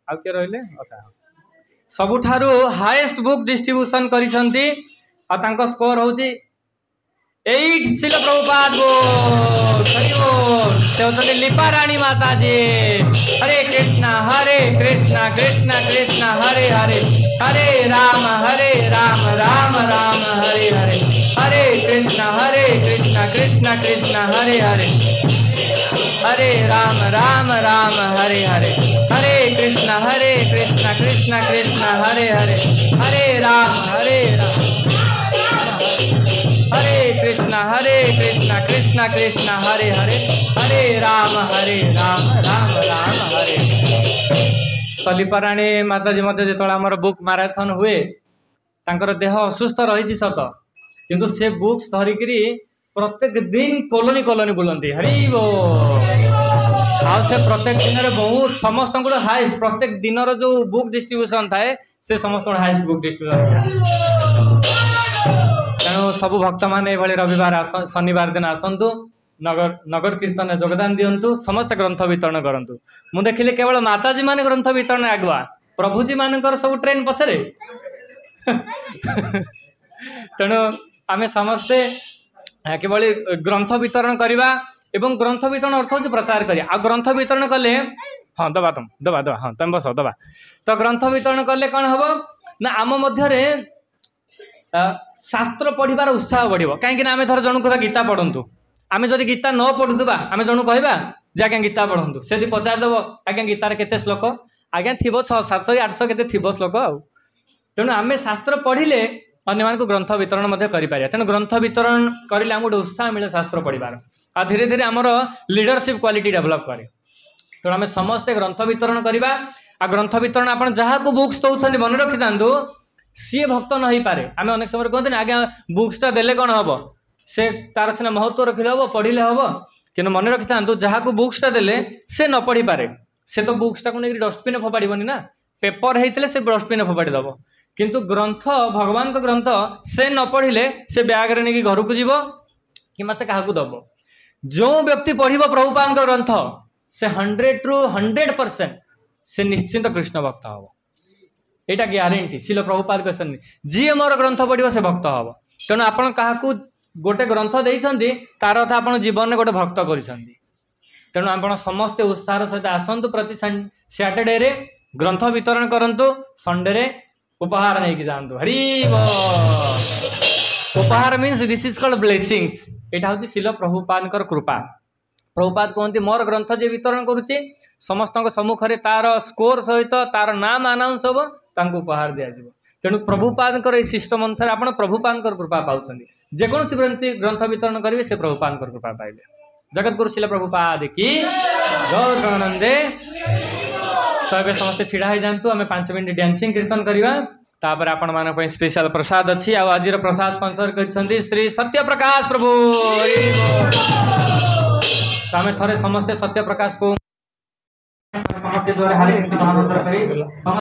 आउ के रहले अच्छा सबुठारु हाईएस्ट बुक डिस्ट्रीब्यूशन करिसंती आ तांको स्कोर होची 8 शिल प्रभुपाद बोल हरि बोल से होचंती लिपा रानी माता जी हरे कृष्णा कृष्णा कृष्णा हरे हरे हरे राम राम राम हरे हरे हरे कृष्णा कृष्णा कृष्णा हरे हरे हरे राम राम हरे हरे हरे कृष्णा कृष्णा कृष्णा हरे हरे हरे राम हरे कृष्णा कृष्णा कृष्णा हरे हरे हरे राम राम हरे सलीपराणी माताजी मध्य जो आमर बुक माराथन हुए तांकर देह असुस्थ रही सत किंतु से बुक्स धरिकी प्रत्येक दिन कॉलोनी कॉलोनी बुलंती हरि बोल से प्रत्येक दिन में बहुत समस्त हाईएस्ट प्रत्येक दिन जो बुक डिस्ट्रीब्यूशन थाए से समस्त हाईएस्ट बुक डिस्ट्रीब्यूशन तेणु सब भक्त मैंने रविवार शनिवार दिन आसतु नगर कीर्तन योगदान दिंतु समस्त ग्रंथ वितरण करूँ मु देखिले केवल माताजी मान ग्रंथ वितरण आगुआ प्रभुजी मानकर सब ट्रेन पछरे तेणु आमे समस्ते केवल ग्रंथ वितरण करवा एवं ग्रंथ वितरण अर्थ हूँ प्रचार करिया आ ग्रंथ वितरण कले हाँ दबा दबा हाँ तुम बस दबा तो ग्रंथ वितरण कले कौन हम ना आम मध्य शास्त्र पढ़िबार उत्साह बढ़िया कहीं आम थर जन कह गीता पढ़ु आम जब गीता न पढ़ुवा आम जन कह जे आज्ञा गीता पढ़ु से पचारदेव आज्ञा गीतार केते श्लोक आज्ञा थी 600 800 के श्लोक आ तेणु आम शास्त्र पढ़िले अन्य मानक ग्रंथ वितरण करें तेणु ग्रंथ वितरण करें आम गोटे उत्साह मिले शास्त्र पढ़ार आ धीरे धीरे आमर लीडरशिप क्वालिटी डेभलप करे तेणु आम समस्ते ग्रंथ वितरण करवा आ ग्रंथ वितरण आप जहाँ को बुक्स दौरान मन रखी था सी भक्त न हो पारे आम अनेक समय कहते आज्ञा बुक्सटा देले कौन हम से तार सीना महत्व रखिले हम पढ़िले हम कि मन रखी था जहाँ को बुक्सटा देले से न पढ़ी पारे से तो बुक्सटा को डस्टबिन फोपाड़बनी ना पेपर होते से डस्टबिन फोपाड़ी दब किंतु ग्रंथ भगवान का ग्रंथ से न पढ़िले से बैग रे नहीं घर को जीव कि से क्या दब जो व्यक्ति पढ़ प्रभुपाद ग्रंथ से 100 ରୁ 100% से निश्चिंत कृष्ण भक्त हम यहाँ ग्यारंटी शिल प्रभुपाद कहते जी मोर ग्रंथ पढ़ो से भक्त हम तेणु आपड़ क्या गोटे ग्रंथ देते तार अर्थ आप जीवन में गोटे भक्त कर तेणु आप समस्ते उत्साह सहित आसतु प्रति सैटरडे ग्रंथ वितरण करूँ संडे उपहार नहीं जातु हरि उपहार means this is called blessings यहाँ हूँ शिल प्रभुपाद कृपा प्रभुपाद कहते मोर ग्रंथ जे वितरण करुच्ची समस्त सम्मुखें तार स्कोर सहित तार नाम आनाउंस हम उपहार दिज्व तेणु प्रभुपाद सिस्टम अनुसार आप प्रभुपाद कृपा पाँच जेकोसी ग्रंथ वितरण करेंगे से प्रभुपाद कृपा पाइले जगतगुरु शिल प्रभुपाद की जय गणानंदे तो ये समस्ते छिड़ा हो जातु आम 5 मिनट डांसिंग कीर्तन करवा तापर आपण मान स्पेशल प्रसाद अच्छी आज प्रसाद स्पॉन्सर कर श्री सत्य प्रकाश प्रभु तो आम थे समस्ते सत्य प्रकाश को समस्ते द्वारा हरे कृष्ण महामंत्र करी